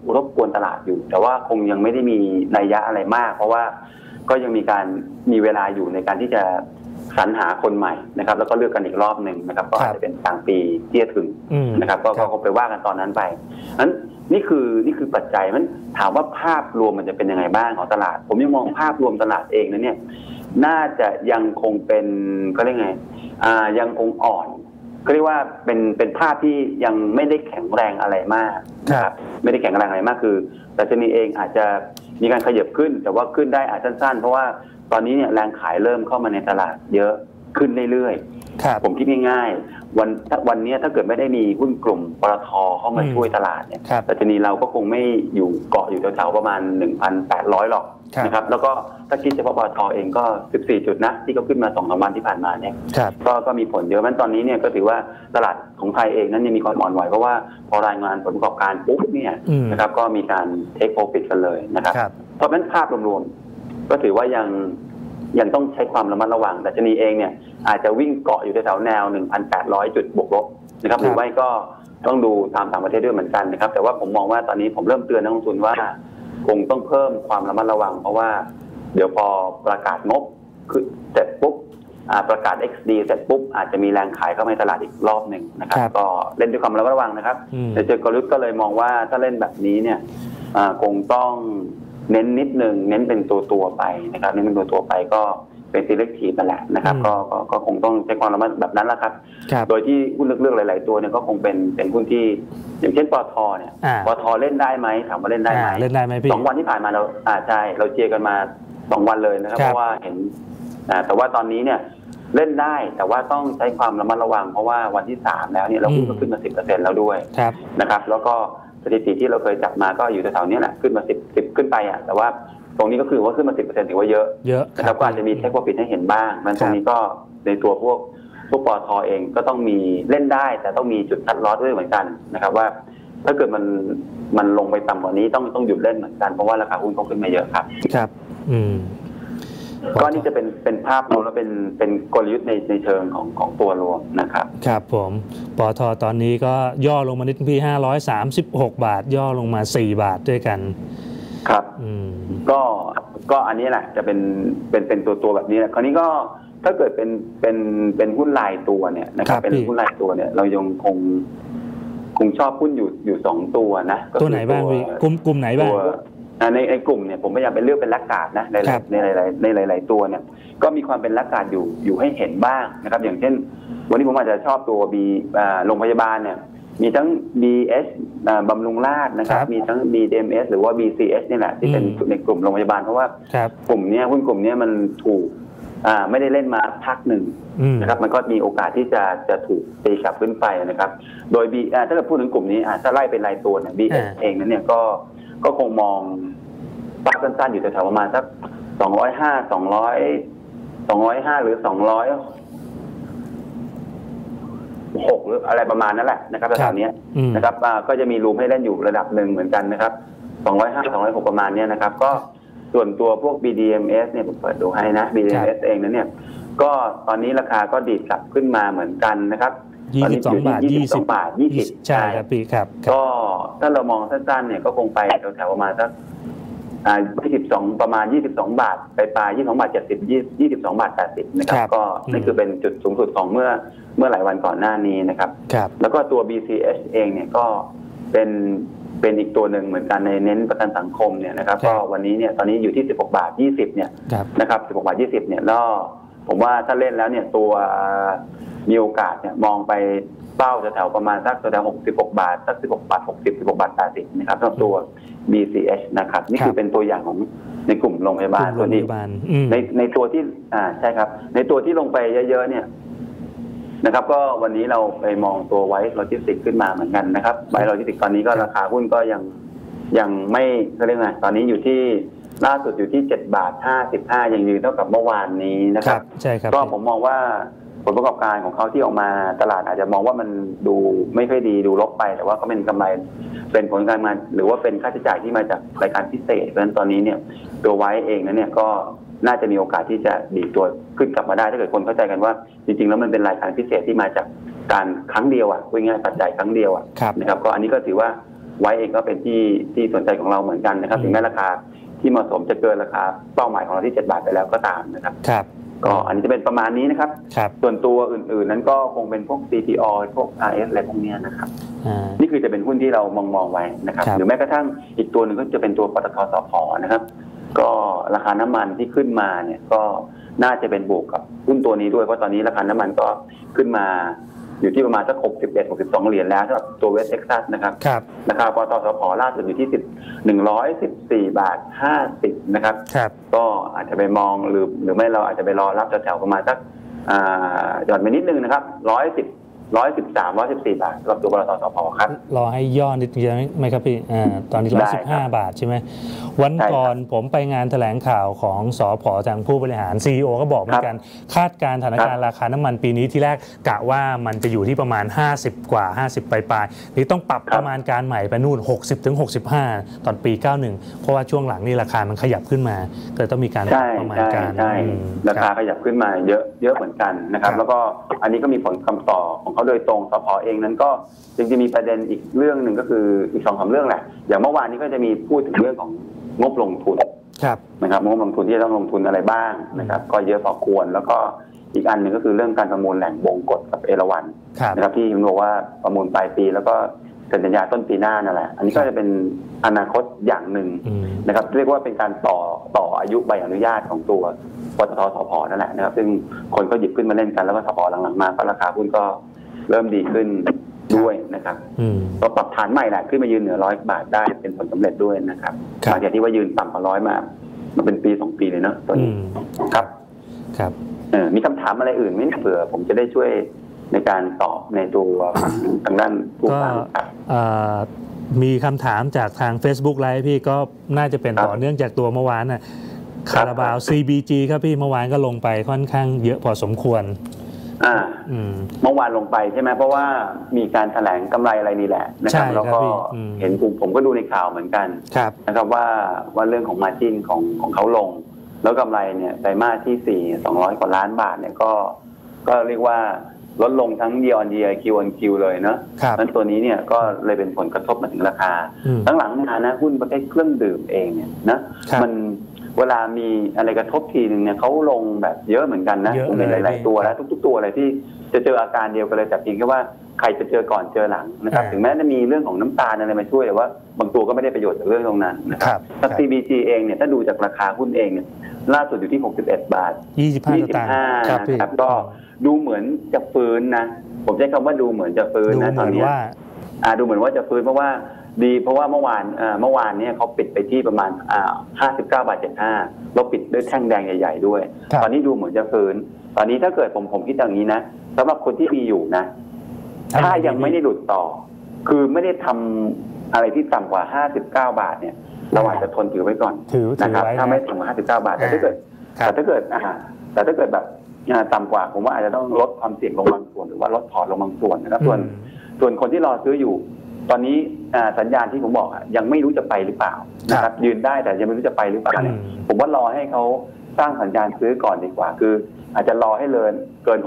รบกวนตลาดอยู่แต่ว่าคงยังไม่ได้มีนัยยะอะไรมากเพราะว่าก็ยังมีเวลาอยู่ในการที่จะสรรหาคนใหม่นะครับแล้วก็เลือกกันอีกรอบหนึ่งนะครับก็อาจจะเป็นกลางปีที่จะถึงนะครับก็ไปว่ากันตอนนั้นไปนั้นนี่คือปัจจัยมันถามว่าภาพรวมมันจะเป็นยังไงบ้างของตลาดผมยังมองภาพรวมตลาดเองนะเนี่ยน่าจะยังคงเป็นก็เรียกไงยังคงอ่อนก็เรียกว่าเป็นภาพที่ยังไม่ได้แข็งแรงอะไรมากนะครับไม่ได้แข็งแรงอะไรมากคือดัชนีเองอาจจะมีการขยับขึ้นแต่ว่าขึ้นได้อาจสั้นๆเพราะว่าตอนนี้เนี่ยแรงขายเริ่มเข้ามาในตลาดเยอะขึ้นเรื่อยๆผมคิดง่ายๆวันนี้ถ้าเกิดไม่ได้มีหุ้นกลุ่มปตท.เข้ามาช่วยตลาดเนี่ยดัชนีเราก็คงไม่อยู่เกาะอยู่แถวๆประมาณ 1,800 หรอกนะครับแล้วก็ถ้าคิดเฉพาะปตท.เองก็14จุดนะที่เขาขึ้นมา 2-3 วันที่ผ่านมาเนี่ยก็มีผลเยอะมันตอนนี้เนี่ยก็ถือว่าตลาดของไทยเองนั้นยังมีความอ่อนไหวเพราะว่าพอรายงานผลประกอบการปุ๊บเนี่ยนะครับก็มีการเทคโปรฟิตกันเลยนะครับเพราะฉะนั้นภาพรวมๆก็ถือว่ายังต้องใช้ความระมัดระวังดัชนีเองเนี่ยอาจจะวิ่งเกาะอยู่แถวแนว 1,800 จุดบวกลบนะครับหรือไม่ก็ต้องดูตามต่างประเทศด้วยเหมือนกันนะครับแต่ว่าผมมองว่าตอนนี้ผมเริ่มเตือนนักลงทุนว่าคงต้องเพิ่มความระมัดระวังเพราะว่าเดี๋ยวพอประกาศงบคือเสร็จปุ๊บประกาศ XD เสร็จปุ๊บอาจจะมีแรงขายเข้ามาในตลาดอีกรอบหนึ่งนะครับก็เล่นด้วยความระมัดระวังนะครับแต่เจอกลยุทธ์ก็เลยมองว่าถ้าเล่นแบบนี้เนี่ยคงต้องเน้นนิดนึงเน้นเป็นตัวไปนะครับเน้นเป็นตัวไปก็เป็น selective นั่นแหละนะครับก็คงต้องใช้ความระมัดแบบนั้นแหละครับโดยที่หุ้นเลือกหลายๆตัวเนี่ยก็คงเป็นหุ้นที่อย่างเช่นปตท.เนี่ยปตท.เล่นได้ไหมถามว่าเล่นได้ไหมพี่2 วันที่ผ่านมาเราใช่เราเชียร์กันมา2 วันเลยนะครับเพราะว่าเห็นแต่ว่าตอนนี้เนี่ยเล่นได้แต่ว่าต้องใช้ความระมัดระวังเพราะว่าวันที่3แล้วเนี่ยเราหุ้นก็ขึ้นมา 10% แล้วด้วยนะครับแล้วก็สถิติที่เราเคยจับมาก็อยู่แถวๆนี้แหละขึ้นมา10ขึ้นไปแต่ว่าตรงนี้ก็คือว่าขึ้นมา 10% ถือว่าเยอะนะครับก็อาจจะมีเทคโปรฟิตให้เห็นบ้างมันตรงนี้ก็ในตัวพวกปตท.เองก็ต้องมีเล่นได้แต่ต้องมีจุดคัดลอสด้วยเหมือนกันนะครับว่าถ้าเกิดมันลงไปต่ำกว่านี้ต้องหยุดเล่นเหมือนกันเพราะว่าราคาหุ้นก็ขึ้นมาเยอะครับก็นี่จะเป็นภาพรวมและเป็นกลยุทธ์ในเชิงของตัวรวมนะครับครับผมปตท.ตอนนี้ก็ย่อลงมานิดพี่536 บาทย่อลงมา4 บาทด้วยกันครับก็อันนี้แหละจะเป็นตัวแบบนี้แหละคราวนี้ก็ถ้าเกิดเป็นหุ้นรายตัวเนี่ยนะครับเป็นหุ้นรายตัวเนี่ยเรายังคงชอบหุ้นอยู่2 ตัวนะตัวไหนบ้างพี่กลุ่มไหนบ้างในกลุ่มเนี่ยผมพยายามไปเลือกเป็นลักการนะในหลายตัวเนี่ยก็มีความเป็นลักการอยู่ให้เห็นบ้างนะครับอย่างเช่นวันนี้ผมอาจจะชอบตัวโรงพยาบาลเนี่ยมีทั้ง BS บำรุงราษฎร์นะครับมีทั้ง BDMS หรือว่า BCS นี่แหละที่เป็นในกลุ่มโรงพยาบาลเพราะว่ากลุ่มนี้หุ้นกลุ่มนี้มันถูกไม่ได้เล่นมาพักหนึ่งนะครับมันก็มีโอกาสที่จะถูกตีกลับขึ้นไปนะครับโดย ถ้าเราพูดถึงกลุ่มนี้ถ้าไล่เป็นรายตัวเนี่ย BS เองนั้นเนี่ยก็คงมองภาพสั้นๆอยู่แถวๆประมาณสัก205หรือ206หรืออะไรประมาณนั้นแหละนะครับแถวๆนี้นะครับก็จะมีรูมให้เล่นอยู่ระดับหนึ่งเหมือนกันนะครับ205-206ประมาณนี้นะครับก็ส่วนตัวพวก BDMs เนี่ยผมเปิดดูให้นะ BDMs เองนั้นเนี่ยก็ตอนนี้ราคาก็ดีดกลับขึ้นมาเหมือนกันนะครับตอนนี้อยู่ที่22 บาท 20ใช่ครับพี่ครับก็ถ้าเรามองสั้นๆเนี่ยก็คงไปแถวๆประมาณสัก22ประมาณ22 บาทไปปลาย22 บาท 70 22 บาท 80นะครับก็นี่คือเป็นจุดสูงสุดของเมื่อหลายวันก่อนหน้านี้นะครับแล้วก็ตัว BCH เองเนี่ยก็เป็นอีกตัวหนึ่งเหมือนกันในเน้นประกันสังคมเนี่ยนะครับก็วันนี้เนี่ยตอนนี้อยู่ที่16 บาท 20เนี่ยนะครับ16 บาท 20เนี่ยแล้วผมว่าถ้าเล่นแล้วเนี่ยตัวมีโอกาสเนี่ยมองไปเป้าแถวประมาณสักแถว66 บาทสัก16 บาท 60 16 บาท 80นะครับสำหรับตัว BCH นะครับนี่คือเป็นตัวอย่างของในกลุ่มโรงพยาบาลตัวนี้ในตัวที่ใช่ครับในตัวที่ลงไปเยอะๆเนี่ยนะครับก็วันนี้เราไปมองตัวไวท์โลจิสติกขึ้นมาเหมือนกันนะครับไวท์โลจิสติกตอนนี้ก็ราคาหุ้นก็ยังไม่เรียกไงตอนนี้อยู่ที่ล่าสุดอยู่ที่7 บาท 55ยังยืนเท่ากับเมื่อวานนี้นะครับใช่ครับก็ผมมองว่าผลประกอบการของเขาที่ออกมาตลาดอาจจะมองว่ามันดูไม่ค่อยดีดูลบไปแต่ว่าก็เป็นกำไรเป็นผลการมาหรือว่าเป็นค่าใช้จ่ายที่มาจากรายการพิเศษเพราะฉะนั้นตอนนี้เนี่ยตัวไว้เองนั้นเนี่ยก็น่าจะมีโอกาสที่จะดีตัวขึ้นกลับมาได้ถ้าเกิดคนเข้าใจกันว่าจริงๆแล้วมันเป็นรายการพิเศษที่มาจากการครั้งเดียวพูดง่ายๆปัจจัยครั้งเดียวนะครับก็อันนี้ก็ถือว่าไว้เองก็เป็นที่สนใจของเราเหมือนกันนะครับถึงแม้ราคาที่เหมาะสมจะเกินราคาเป้าหมายของเราที่7 บาทไปแล้วก็ตามนะครับก็อันนี้จะเป็นประมาณนี้นะครับส่วนตัวอื่นๆนั้นก็คงเป็นพวก CPO พวก RS อะไรพวกนี้นะครับนี่คือจะเป็นหุ้นที่เรามองไว้นะครับหรือแม้กระทั่งอีกตัวหนึ่งก็จะเป็นตัวปตท.สผ.นะครับก็ราคาน้ำมันที่ขึ้นมาเนี่ยก็น่าจะเป็นบวกกับหุ้นตัวนี้ด้วยเพราะตอนนี้ราคาน้ำมันก็ขึ้นมาอยู่ที่ประมาณสัก61-62 เหรียญแล้วสำหรับตัวเวสเท็กซัสนะครับราคาปตท.สผ.ล่าสุดอยู่ที่114.50 บาทนะครับก็อาจจะไปมองหรือไม่เราอาจจะไปรอรับแถวๆประมาณสักหย่อนไปนิดนึงนะครับ113-114 บาทสำหรับตัวปตท.สผ.ครับรอให้ย่อนิดเดียวไหมครับพี่ตอนนี้115 บาทใช่ไหมวันก่อนผมไปงานแถลงข่าวของสผ.ทางผู้บริหาร CEO ก็บอกเหมือนกันคาดการสถานการณ์ราคาน้ำมันปีนี้ที่แรกกะว่ามันจะอยู่ที่ประมาณ50 กว่า50ปลายๆนี่ต้องปรับประมาณการใหม่ไปนู่น60-65ตอนปี91เพราะว่าช่วงหลังนี่ราคามันขยับขึ้นมาก็ต้องมีการประมาณการราคาขยับขึ้นมาเยอะเหมือนกันนะครับแล้วก็อันนี้ก็มีผลคำต่อของเขาโดยตรงสผ.เองนั้นก็จริงๆมีประเด็นอีกเรื่องหนึ่งก็คืออีก 2-3 เรื่องแหละอย่างเมื่อวานนี้ก็จะมีพูดถึงเรื่องของงบลงทุนนะครับงบลงทุนที่จะต้องลงทุนอะไรบ้างนะครับก็เยอะพอควรแล้วก็อีกอันหนึ่งก็คือเรื่องการประมูลแหล่งบงกฎกับเอราวัณนะครับที่ผมบอกว่าประมูลปลายปีแล้วก็เซ็นสัญญาต้นปีหน้านั่นแหละอันนี้ก็จะเป็นอนาคตอย่างหนึ่งนะครับเรียกว่าเป็นการต่ออายุใบอนุญาตของตัวปตท.สผ.นั่นแหละนะครับซึ่งคนก็หยิบขึ้นมาเล่นกันแล้วก็สผ.หลังๆมาก็ราคาหุ้นก็เริ่มดีขึ้นด้วยนะครับก็ปรับฐานใหม่แหละขึ้นมายืนเหนือ100 บาทได้เป็นผลสำเร็จด้วยนะครับหลังจากที่ว่ายืนต่ำกว่า100มาเป็นปี2 ปีเลยเนาะตอนนี้ครับมีคำถามอะไรอื่นไหมเผื่อผมจะได้ช่วยในการตอบในตัวทางด้านผู้ฟังครับมีคำถามจากทาง Facebook ไลฟ์พี่ก็น่าจะเป็นต่อเนื่องจากตัวเมื่อวานน่ะคาราบาว CBG ครับพี่เมื่อวานก็ลงไปค่อนข้างเยอะพอสมควรเมื่อวานลงไปใช่ไหมเพราะว่ามีการแถลงกำไรอะไรนี่แหละนะครับแล้วก็เห็นผมก็ดูในข่าวเหมือนกันนะครับว่าเรื่องของมาร์จิ้นของเขาลงแล้วกำไรเนี่ยไตรมาสที่4 200 กว่าล้านบาทเนี่ยก็เรียกว่าลดลงทั้ง year on year Q on Q เลยเนาะนั้นตัวนี้เนี่ยก็เลยเป็นผลกระทบมาถึงราคาตั้งหลังมานะหุ้นประเภทเครื่องดื่มเองเนี่ยนะมันเวลามีอะไรกระทบทีนึงเนี่ยเขาลงแบบเยอะเหมือนกันนะผมเห็นหลายๆตัวแล้วทุกๆตัวอะไรที่จะเจออาการเดียวกันเลยแต่เพียงแค่ว่าใครจะเจอก่อนเจอหลังนะครับถึงแม้จะมีเรื่องของน้ำตาลอะไรมาช่วยแต่ว่าบางตัวก็ไม่ได้ประโยชน์จากเรื่องตรงนั้นนะครับถ้า CBG เองเนี่ยถ้าดูจากราคาหุ้นเองเนี่ยล่าสุดอยู่ที่61 บาท 25นะครับก็ดูเหมือนจะฟื้นนะผมใช้คำว่าดูเหมือนจะฟื้นนะตอนนี้ดูเหมือนว่าจะฟื้นเพราะว่าเมื่อวานเนี่ยเขาปิดไปที่ประมาณ59.75 บาทเราปิดด้วยแท่งแดงใหญ่ๆด้วยตอนนี้ดูเหมือนจะฟื้นตอนนี้ถ้าเกิดผมคิดอย่างนี้นะสำหรับคนที่มีอยู่นะถ้ายังไม่ได้หลุดต่อคือไม่ได้ทำอะไรที่ต่ำกว่า59 บาทเนี่ยเราอาจจะทนถือไว้ก่อนนะครับถ้าไม่ต่ำกว่า59 บาทแต่ถ้าเกิดแบบต่ำกว่าผมว่าอาจจะต้องลดความเสี่ยงลงบางส่วนหรือว่าลดพอร์ตลงบางส่วนนะครับส่วนคนที่รอซื้ออยู่ตอนนี้สัญญาณที่ผมบอกยังไม่รู้จะไปหรือเปล่านะครับยืนได้แต่ยังไม่รู้จะไปหรือเปล่าเนี่ยผมว่ารอให้เขาสร้างสัญญาณซื้อก่อนดีกว่าคืออาจจะรอให้เกิน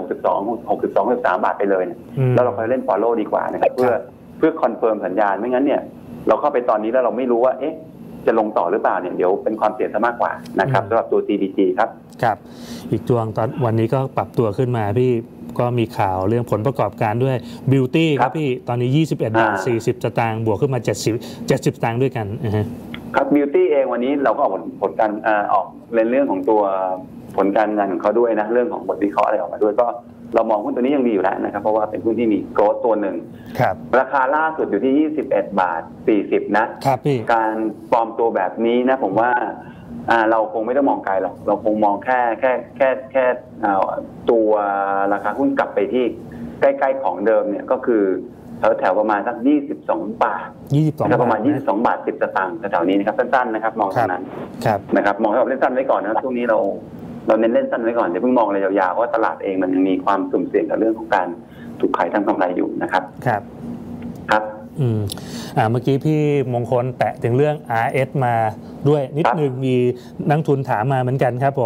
63 บาทไปเลยแล้วเราค่อยเล่น follow ดีกว่านะครับเพื่อคอนเฟิร์มสัญญาณไม่งั้นเนี่ยเราเข้าไปตอนนี้แล้วเราไม่รู้ว่าจะลงต่อหรือเปล่าเนี่ยเดี๋ยวเป็นความเสี่ยงซะมากกว่านะครับสำหรับตัว CBG ครับอีกตัวตอนวันนี้ก็ปรับตัวขึ้นมาพี่ก็มีข่าวเรื่องผลประกอบการด้วย Beauty ครับพี่ตอนนี้21.40 บาทบวกขึ้นมา70 สตางค์ด้วยกันครับ Beauty เองวันนี้เราก็ออกผลการออกเรื่องของตัวผลการงานของเขาด้วยนะเรื่องของบทวิเคราะห์อะไรออกมาด้วยก็เรามองหุ้นตัวนี้ยังดีอยู่แล้วนะครับเพราะว่าเป็นหุ้นที่มีโกรธตัวหนึ่งราคาล่าสุดอยู่ที่21.40 บาทนะครับการปลอมตัวแบบนี้นะผมว่าเราคงไม่ต้องมองไกลหรอกเราคงมองแค่ตัวราคาหุ้นกลับไปที่ใกล้ๆของเดิมเนี่ยก็คือแถวประมาณสัก22 บาทนะครับประมาณ22.10 บาทแถวนี้นะครับสั้นๆนะครับมองตรงนั้นนะครับมองให้แบบเล่นสั้นไว้ก่อนนะช่วงนี้เราเน้นเล่นสั้นไว้ก่อนอย่าเพิ่งมองอะไรยาวๆเพราะตลาดเองมันยังมีความสุ่มเสี่ยงกับเรื่องของการถูกขายทำกำไรอยู่นะครับครับเมื่อกี้พี่มงคลแตะถึงเรื่อง RS มาด้วยนิดนึงมีนักทุนถามมาเหมือนกันครับผม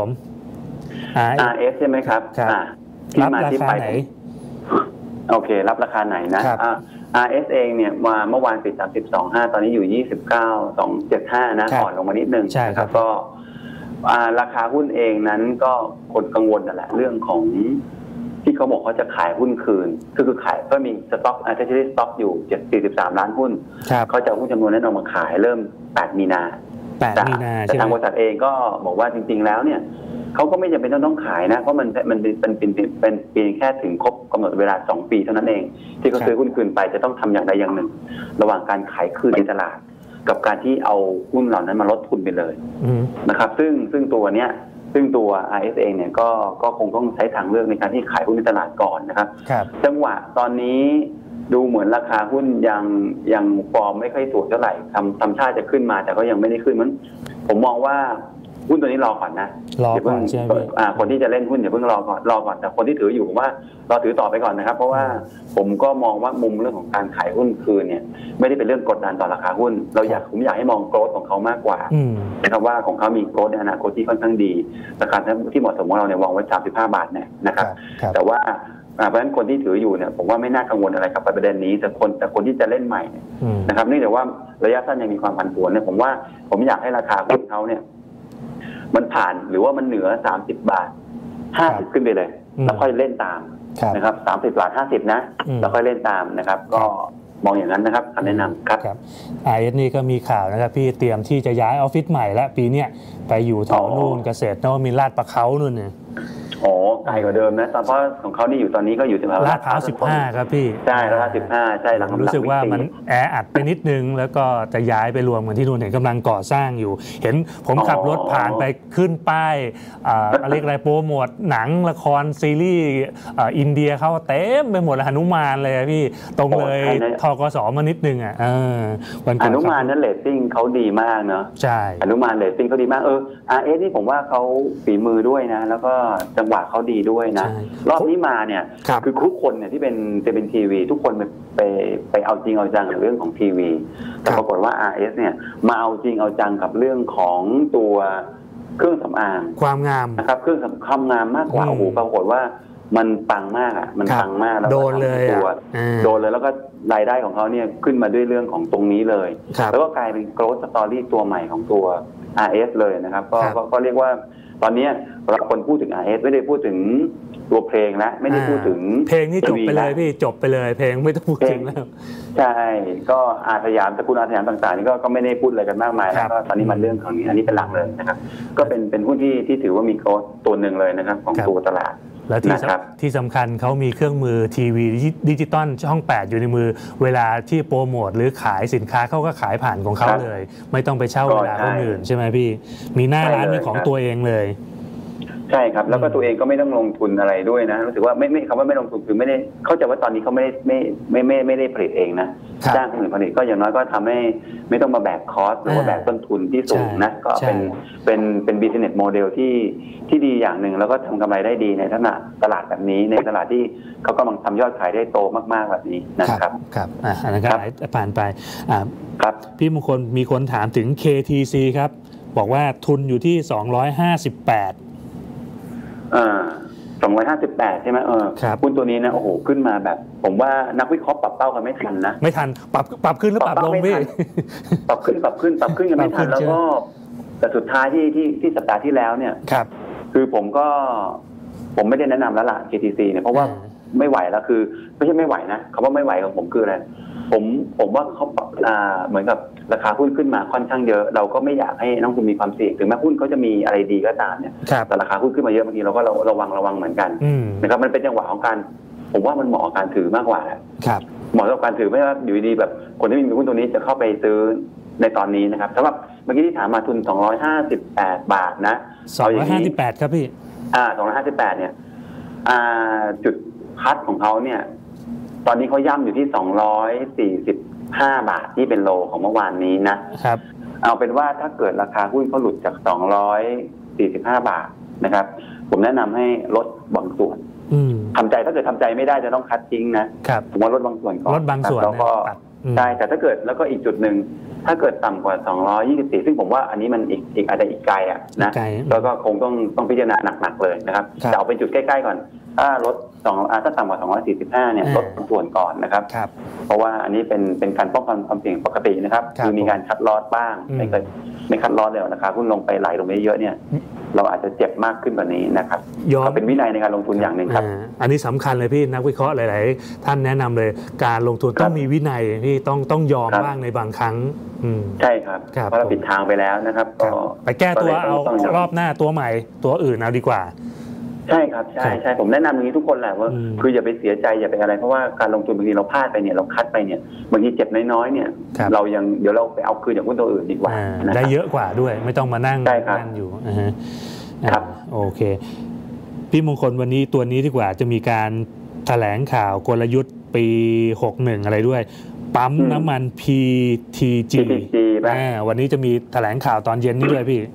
RS ใช่ไหมครับรับราคาไหนโอเครับราคาไหนนะ RS เองเนี่ยมาเมื่อวานปิด 30.25 ตอนนี้อยู่ 29.275 นะอ่อนลงมานิดนึงใช่ครับก็ราคาหุ้นเองนั้นก็คนกังวลนั่นแหละเรื่องของที่เขาบอกเขาจะขายหุ้นคืนคือขายก็มีสต็อกจะใช้สต็อกอยู่43ล้านหุ้นเขาจะหุ้นจำนวนนั้นออกมาขายเริ่ม8 มีนาแต่ทางบริษัทเองก็บอกว่าจริงๆแล้วเนี่ยเขาก็ไม่จำเป็นต้องขายนะเพราะมันเป็นเพียงแค่ถึงครบกำหนดเวลา2 ปีเท่านั้นเองที่เขาซื้อหุ้นคืนไปจะต้องทำอย่างใดอย่างหนึ่งระหว่างการขายคืนในตลาดกับการที่เอาหุ้นเหล่านั้นมาลดทุนไปเลยนะครับซึ่งตัวเนี้ยซึ่งตัว RS เองเนี่ยก็คงต้องใช้ทางเลือกในการที่ขายหุ้นในตลาดก่อนนะครับจังหวะตอนนี้ดูเหมือนราคาหุ้นยังฟอร์มไม่ค่อยสวยเท่าไหร่ทำท่าจะขึ้นมาแต่ก็ยังไม่ได้ขึ้นมันผมมองว่าหุ้นตัวนี้รอก่อนนะรอก่อนใช่ไหมคนที่จะเล่นหุ้นอย่าเพิ่งรอก่อนแต่คนที่ถืออยู่ผมว่ารอถือต่อไปก่อนนะครับเพราะว่าผมก็มองว่ามุมเรื่องของการขายหุ้นคืนเนี่ยไม่ได้เป็นเรื่องกดดันต่อราคาหุ้นผมอยากให้มองโกรธของเขามากกว่านะครับว่าของเขามีโกรธในอนาคตที่ค่อนข้างดีราคาที่เหมาะสมของเราเนี่ยวางไว้35 บาทเนี่ยนะครับแต่ว่าเพราะฉะนั้นคนที่ถืออยู่เนี่ยผมว่าไม่น่ากังวลอะไรกับประเด็นนี้แต่คนที่จะเล่นใหม่นะครับเนื่องจากว่าระยะสั้นยังมีความผันผวนเนี่ยผมอยากให้ราคาหุ้นเขาเนี่ยมันผ่านหรือว่ามันเหนือ30 บาท 50ขึ้นไปเลยแล้วค่อยเล่นตามนะครับ30 บาท 50นะแล้วค่อยเล่นตามนะครับก็มองอย่างนั้นนะครับคำแนะนำครับ RS นี่ก็มีข่าวนะครับพี่เตรียมที่จะย้ายออฟฟิศใหม่แล้วปีนี้ไปอยู่แถวนู่นเกษตรนวมินทร์ลาดประเขานู่นเนี่ยไกลกว่าเดิมนะเพราะของเขานี่อยู่ตอนนี้ก็อยู่ที่ลาดพร้าว15ครับพี่ใช่ลาด15ใช่หลังรู้สึกว่ามันแออัดไปนิดนึงแล้วก็จะย้ายไปรวมกันที่นู่นเห็นกำลังก่อสร้างอยู่เห็นผมขับรถผ่านไปขึ้นป้ายอะไรโปรโมทหนังละครซีรีส์อินเดียเขาเต็มไปหมดเลยหนุมานเลยพี่ตรงเลยทกสมานิดนึงอ่ะหนุมานนั้นเรตติ้งเขาดีมากเนาะใช่หนุมานเรตติ้งเขาดีมากRS นี่ผมว่าเขาฝีมือด้วยนะแล้วก็จังหวะเขาดีด้วยนะรอบนี้มาเนี่ยคือทุกคนเนี่ยที่เป็นทีวีทุกคนไปเอาจริงเอาจังกับเรื่องของทีวีแต่ปรากฏว่า RS เนี่ยมาเอาจริงเอาจังกับเรื่องของตัวเครื่องสำอางความงามนะครับเครื่องความงามมากกว่าโอ้โหปรากฏว่ามันปังมากอ่ะมันปังมากแล้วโดนเลยโดนเลยแล้วก็รายได้ของเขาเนี่ยขึ้นมาด้วยเรื่องของตรงนี้เลยแล้วก็กลายเป็นโกรธสตอรี่ตัวใหม่ของตัว RS เลยนะครับก็เรียกว่าตอนนี้เราคนพูดถึง RS ไม่ได้พูดถึงตัวเพลงแล้วไม่ได้พูดถึงเพลงนี่จบไปเลยพี่จบไปเลยเพลงไม่ต้องพูดถึงแล้วใช่ก็อาสยามตระกูลอาสยามต่างๆนี่ก็ไม่ได้พูดอะไรกันมากมายแล้วก็ตอนนี้มันเรื่องของนี้อันนี้เป็นหลักเลยนะครับก็เป็นหุ้นที่ถือว่ามีโกรธตัวหนึ่งเลยนะครับของตัวตลาดและที่สำคัญเขามีเครื่องมือทีวีดิจิตอลช่อง 8อยู่ในมือเวลาที่โปรโมทหรือขายสินค้าเขาก็ขายผ่านของเขาเลยไม่ต้องไปเช่าเวลาคนอื่นใช่ไหมพี่มีหน้าร้านเป็นของตัวเองเลยใช่ครับแล้วก็ตัวเองก็ไม่ต้องลงทุนอะไรด้วยนะรู้สึกว่าไม่คำว่าไม่ลงทุนคือไม่ได้เข้าใจว่าตอนนี้เขาไม่ได้ผลิตเองนะจ้างคนอื่นผลิตก็อย่างน้อยก็ทำให้ไม่ต้องมาแบกคอสหรือว่าแบกต้นทุนที่สูงนะก็เป็น business model ที่ดีอย่างหนึ่งแล้วก็ทำกำไรได้ดีในตลาดแบบนี้ในตลาดที่เขากำลังทำยอดขายได้โตมากๆแบบนี้นะครับครับอันนั้นก็ผ่านไปครับพี่มงคลมีคนถามถึง KTC ครับบอกว่าทุนอยู่ที่258 258ใช่ไหมหุ้นตัวนี้นะโอ้โหขึ้นมาแบบผมว่านักวิเคราะห์ปรับเป้ากันไม่ทันนะไม่ทันปรับขึ้นหรือปรับลงพี่ปรับขึ้นกันไม่ทันแล้วก็แต่สุดท้ายที่สัปดาห์ที่แล้วเนี่ยคือผมไม่ได้แนะนำแล้วล่ะ KTC เนี่ยเพราะว่าไม่ไหวแล้วคือไม่ใช่ไม่ไหวนะคำว่าไม่ไหวของผมคืออะไรผมว่าเขาเหมือนกับราคาหุ้นขึ้นมาค่อนข้างเยอะเราก็ไม่อยากให้นักลงทุนมีความเสี่ยงถึงแม้หุ้นเขาจะมีอะไรดีก็ตามเนี่ยแต่ราคาหุ้นขึ้นมาเยอะบางทีเราก็ระวังเหมือนกันนะครับมันเป็นจังหวะของการผมว่ามันเหมาะกับการถือมากกว่าเหมาะกับการถือไม่ว่าอยู่ดีแบบคนที่มีหุ้นตัวนี้จะเข้าไปซื้อในตอนนี้นะครับสำหรับเมื่อกี้ที่ถามมาทุน258 บาทนะ 258ครับพี่ 258เนี่ยจุดคัดของเขาเนี่ยตอนนี้เขาย่ำอยู่ที่245 บาทที่เป็นโลของเมื่อวานนี้นะครับเอาเป็นว่าถ้าเกิดราคาหุ้นเขาหลุดจาก245 บาทนะครับผมแนะนำให้ลดบางส่วนทำใจถ้าเกิดทำใจไม่ได้จะต้องคัดทิ้งนะผมว่าลดบางส่วนก่อนลดบางส่วนแล้วก็ใช่แต่ถ้าเกิดแล้วก็อีกจุดหนึ่งถ้าเกิดต่ำกว่า224ซึ่งผมว่าอันนี้มันอีกอาจจะอีกไกลอ่ะนะแล้วก็คงต้องพิจารณาหนักๆเลยนะครับจะเอาเป็นจุดใกล้ๆก่อนถ้ารถถ้าต่ำกว่า245เนี่ยลดส่วนก่อนนะครับเพราะว่าอันนี้เป็นการป้องกันความเสี่ยงปกตินะครับคือมีการคัดลอสบ้างไม่คัดลอสเลยนะครับหุ้นลงไปไหลลงไปเยอะเนี่ยเราอาจจะเจ็บมากขึ้นกว่านี้นะครับก็เป็นวินัยในการลงทุนอย่างหนึ่งครับอันนี้สำคัญเลยพี่นักวิเคราะห์หลายๆท่านแนะนำเลยการลงทุนต้องมีวินัยที่ต้องยอมบ้างในบางครั้งใช่ครับเพราะเราปิดทางไปแล้วนะครับก็ไปแก้ตัวเอารอบหน้าตัวใหม่ตัวอื่นเอาดีกว่าใช่ครับใช่ผมแนะนำอย่างนี้ทุกคนแหละว่าคืออย่าไปเสียใจอย่าไปอะไรเพราะว่าการลงทุนบางทีเราพลาดไปเนี่ยเราคัดไปเนี่ยบางทีเจ็บน้อยๆเนี่ยเรายังเดี๋ยวเราไปเอาคืนจากหุ้นตัวอื่นดีกว่าได้เยอะกว่าด้วยไม่ต้องมานั่งอยู่ครับโอเคพี่มงคลวันนี้ตัวนี้ดีกว่าจะมีการแถลงข่าวกลยุทธ์ปี61อะไรด้วยปั๊มน้ำมัน PTG วันนี้จะมีแถลงข่าวตอนเย็นนี่ด้วยพี่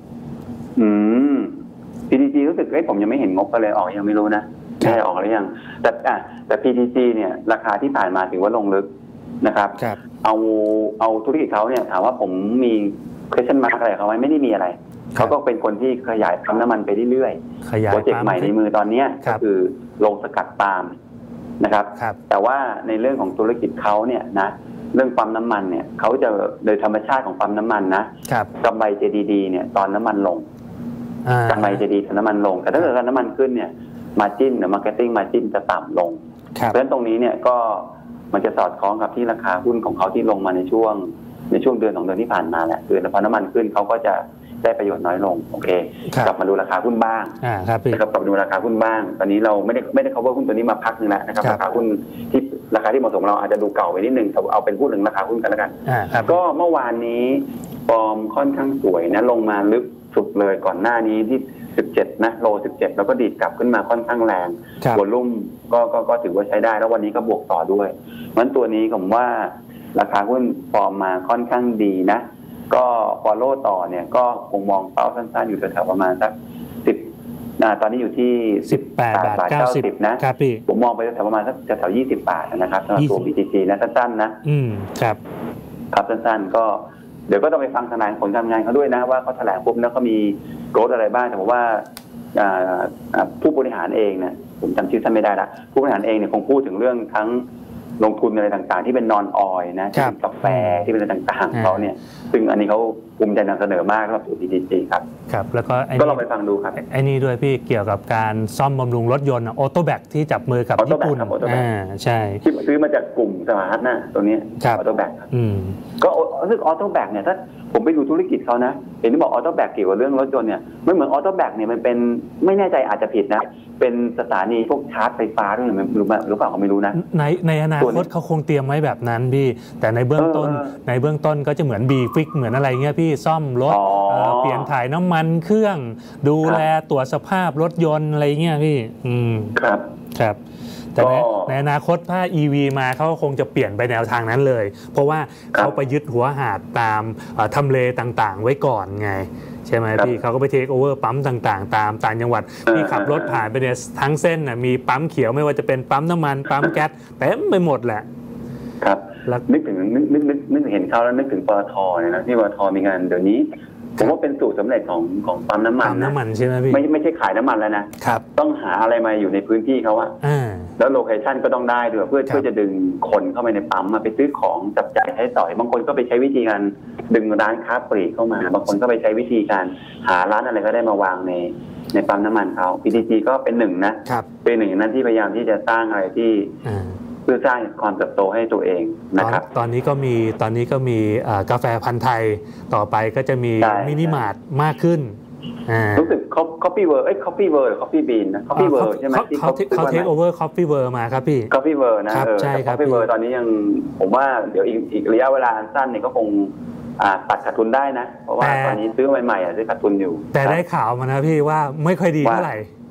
PTG รู้สึกผมยังไม่เห็นงบเลยออกยังไม่รู้นะไม่ได้ออกหรือยังแต่ PTG เนี่ยราคาที่ผ่านมาถือว่าลงลึกนะครับเอาธุรกิจเขาเนี่ยถามว่าผมมี question mark อะไรเขาไหมไม่ได้มีอะไรเขาก็เป็นคนที่ขยายปั๊มน้ำมันไปเรื่อยๆโปรเจกต์ใหม่ในมือตอนนี้ก็คือลงสกัดปาล์มนะครับแต่ว่าในเรื่องของธุรกิจเขาเนี่ยนะเรื่องปั๊มน้ำมันเนี่ยเขาจะโดยธรรมชาติของปั๊มน้ำมันนะกำไรจะดีๆเนี่ยตอนน้ำมันลงกำไรจะดีตอนน้ำมันลงแต่ถ้าเกิดน้ำมันขึ้นเนี่ยมาจิ้นหรือมาร์เก็ตติ้งมาจิ้นจะต่ำลงเพราะฉะนั้นตรงนี้เนี่ยก็มันจะสอดคล้องกับที่ราคาหุ้นของเขาที่ลงมาในช่วงเดือน2 เดือนที่ผ่านมาแหละคือพอน้ำมันขึ้นเขาก็จะได้ประโยชน์น้อยลงโอเคกลับมาดูราคาหุ้นบ้างนะครับกลับมาดูราคาหุ้นบ้างตอนนี้เราไม่ได้ cover หุ้นตัวนี้มาพักนึงแล้วนะครับราคาหุ้นที่ราคาที่เหมาะสมเราอาจจะดูเก่าไปนิดนึงเอาเป็นพูดถึงราคาหุ้นกันแล้วกันก็เมื่อวานนี้ฟอร์มค่อนข้างสวยนะลงมาลึกสุดเลยก่อนหน้านี้ที่17นะโล17แล้วก็ดีดกลับขึ้นมาค่อนข้างแรงวอลุ่มก็ถือว่าใช้ได้แล้ววันนี้ก็บวกต่อด้วยงั้นตัวนี้ผมว่าราคาหุ้นฟอร์มมาค่อนข้างดีนะก็ฟอลโล่ต่อเนี่ยก็คงมองเป้าสั้นๆอยู่แถวๆประมาณสัก10ตอนนี้อยู่ที่ 18.90นะครับพี่ผมมองไปแถวประมาณสักแถว20 บาทนะครับสำหรับตัว BTG นะสั้นๆนะครับสั้นๆก็เดี๋ยวก็ต้องไปฟังแถลงผลการงานเขาด้วยนะว่าเขาแถลงปุ๊บแล้วก็มีโกรธอะไรบ้างแต่ผมว่าผู้บริหารเองเนี่ยผมจำชื่อท่านไม่ได้ละผู้บริหารเองเนี่ยคงพูดถึงเรื่องทั้งลงทุนอะไรต่างๆที่เป็นนอนออยนะที่เป็นกาแฟที่เป็นอะไรต่างๆเขาเนี่ยซึ่งอันนี้เขาภูมิใจนำเสนอมากสำหรับ PTG ครับแล้วก็ลองไปฟังดูครับไอ้นี่ด้วยพี่เกี่ยวกับการซ่อมบำรุงรถยนต์ออโต้แบกที่จับมือกับญี่ปุ่นใช่ที่ซื้อมาจากกลุ่มสมาร์ทนะตัวนี้ออโต้แบกก็รู้สึกออโต้แบกเนี่ยถ้าผมไปดูธุรกิจเขานะเห็นที่บอกออโต้แบกเกี่ยวกับเรื่องรถยนต์เนี่ยไม่เหมือนออโต้แบกเนี่ยมันเป็นไม่แน่ใจอาจจะผิดนะเป็นสถานีพวกชาร์จไฟฟ้าด้วยหรือเปล่าเขาไม่รู้นะในอนาคตเขาคงเตรียมไว้แบบนั้นพี่แต่ในเบื้องต้นก็จะเหมือนบีฟิกเหมือนอะไรเงี้ยพี่ซ่อมรถเปลี่ยนถ่ายน้ำมันเครื่องดูแลตรวจสภาพรถยนต์อะไรเงี้ยพี่ครับแต่ในอนาคตถ้า EV มาเขาคงจะเปลี่ยนไปแนวทางนั้นเลยเพราะว่าเขาไปยึดหัวหาดตามทำเลต่างๆไว้ก่อนไงใช่ไหมพี่เขาก็ไปเทคโอเวอร์ปั๊มต่างๆตามต่างจังหวัดที่ขับรถผ่านไปเนี่ยทั้งเส้นมีปั๊มเขียวไม่ว่าจะเป็นปั๊มน้ำมันปั๊มแก๊สเต็มไปหมดแหละครับนึกเห็นเขาแล้วนึกถึงปตทเนี่ยนะที่ปตทมีงานเดี๋ยวนี้ผมว่าเป็นสูตรสำเร็จของปั๊มน้ำมันใช่ไหมพี่ไม่ใช่ขายน้ำมันแล้วนะต้องหาอะไรมาอยู่ในพื้นที่เขาอะแล้วโลเคชั่นก็ต้องได้ด้วยเพื่อจะดึงคนเข้าไปในปั๊มมาไปซื้อของจับจ่ายใช้สอยบางคนก็ไปใช้วิธีการดึงร้านค้าปลีกเข้ามาบางคนก็ไปใช้วิธีการหาร้านอะไรก็ได้มาวางในปั๊มน้ำมันเขา PTG ก็เป็นหนึ่งนะเป็นหนึ่งนั้นที่พยายามที่จะสร้างอะไรที่เพื่อสร้างความเติบโตให้ตัวเองนะครับตอนนี้ก็มีกาแฟพันธุ์ไทยต่อไปก็จะมีมินิมาร์ทมากขึ้นรู้สึกCoffee World Coffee World หรือ Coffee Bean นะ Coffee World ใช่ไหมเขาเทคโอเวอร์ Coffee World มาครับพี่ Coffee World นะใช่ครับ Coffee World ตอนนี้ยังผมว่าเดี๋ยวอีกระยะเวลาสั้นเนี่ยก็คงตัดขาดทุนได้นะเพราะว่าตอนนี้ซื้อใหม่ๆซื้อขาดทุนอยู่แต่ได้ข่าวมานะพี่ว่าไม่ค่อยดีเท่าไหร่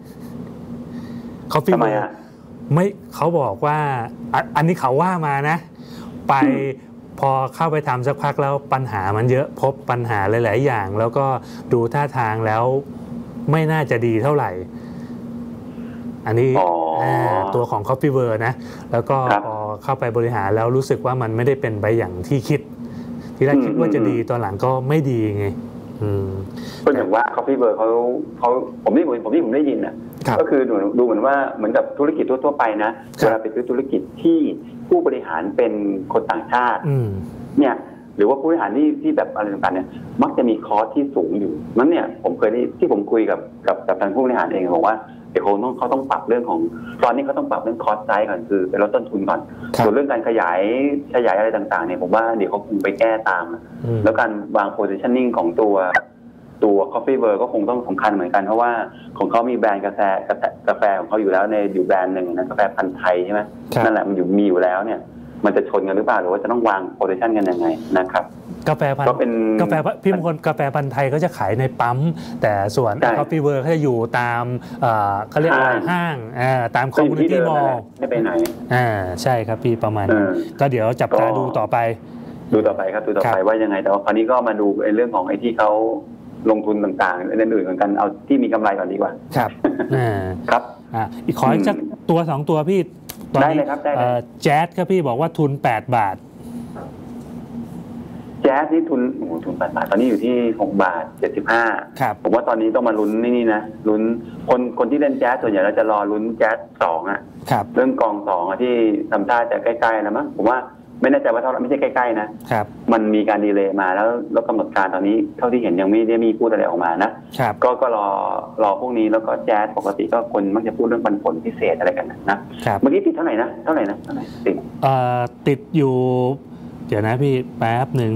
Coffee Worldไม่เขาบอกว่าอันนี้เขาว่ามานะไปพอเข้าไปทำสักพักแล้วปัญหามันเยอะพบปัญหาหลายๆอย่างแล้วก็ดูท่าทางแล้วไม่น่าจะดีเท่าไหร่อันนี้ตัวของ Coffee World นะแล้วก็พอเข้าไปบริหารแล้วรู้สึกว่ามันไม่ได้เป็นไปอย่างที่คิดที่แรกคิดว่าจะดีตอนหลังก็ไม่ดีไงก็อย่างว่า Coffee World เขาผมได้ยินนะก็คือดูเหมือนว่าเหมือนกับธุรกิจทั่วๆไปนะเวลาไปซื้อธุรกิจที่ผู้บริหารเป็นคนต่างชาติเนี่ยหรือว่าผู้บริหารที่แบบอะไรต่างๆเนี่ยมักจะมีคอสที่สูงอยู่นั้นเนี่ยผมเคยที่ผมคุยกับทางผู้บริหารเองบอกว่าเดี๋ยวเขาต้องปรับเรื่องของตอนนี้เขาต้องปรับเรื่องคอสไซส์ก่อนคือไปลดต้นทุนก่อนส่วนเรื่องการขยายอะไรต่างๆเนี่ยผมว่าเดี๋ยวเขาคงไปแก้ตามแล้วการวาง positioning ของตัว Coffee World ก็คงต้องสำคัญเหมือนกันเพราะว่าของเขามีแบรนด์กาแฟของเขาอยู่แล้วในอยู่แบรนด์หนึ่งนะกาแฟพันธุ์ไทยใช่ไหมนั่นแหละมันมีอยู่แล้วเนี่ยมันจะชนกันหรือเปล่าหรือว่าจะต้องวาง position กันยังไงนะครับกาแฟพันธุ์พี่มงคลกาแฟพันธุ์ไทยก็จะขายในปั๊มแต่ส่วน Coffee World เขาจะอยู่ตามเขาเรียกว่าห้างตาม Community Mall ไม่ไปไหนใช่ครับพี่ประมาณนั้นก็เดี๋ยวจับตาดูต่อไปครับดูต่อไปว่ายังไงแต่ว่าคราวนี้ก็มาดูเรื่องของไอ้ที่เขาลงทุนต่างๆเรื่องอื่นเหมือนกันเอาที่มีกำไรก่อนดีกว่าครับครับอีกขออีกสักตัว2ตัวพี่ตอนนี้แจ๊สครับพี่บอกว่าทุน8 บาทแจ๊สนี่ทุน8 บาทตอนนี้อยู่ที่6 บาท 75 ครับผมว่าตอนนี้ต้องมาลุ้นนี่นะลุ้นคนที่เล่นแจ๊สส่วนใหญ่เราจะรอลุ้นแจ๊ส2 ครับเรื่องกอง2ที่ทำท่าจะใกล้ๆนะมั้งผมว่าไม่แน่ใจว่าเท่าไหร่ไม่ใช่ใกล้ๆนะครับมันมีการดีเลย์มาแล้วกำหนดการตอนนี้เท่าที่เห็นยังไม่ได้มีพูดอะไรออกมานะครับก็รอพวกนี้แล้วก็แจ๊สปกติก็คนมักจะพูดเรื่องปันผลพิเศษอะไรกันนะเมื่อกี้ติดเท่าไหร่ติดอยู่เดี๋ยวนะพี่แป๊บหนึ่ง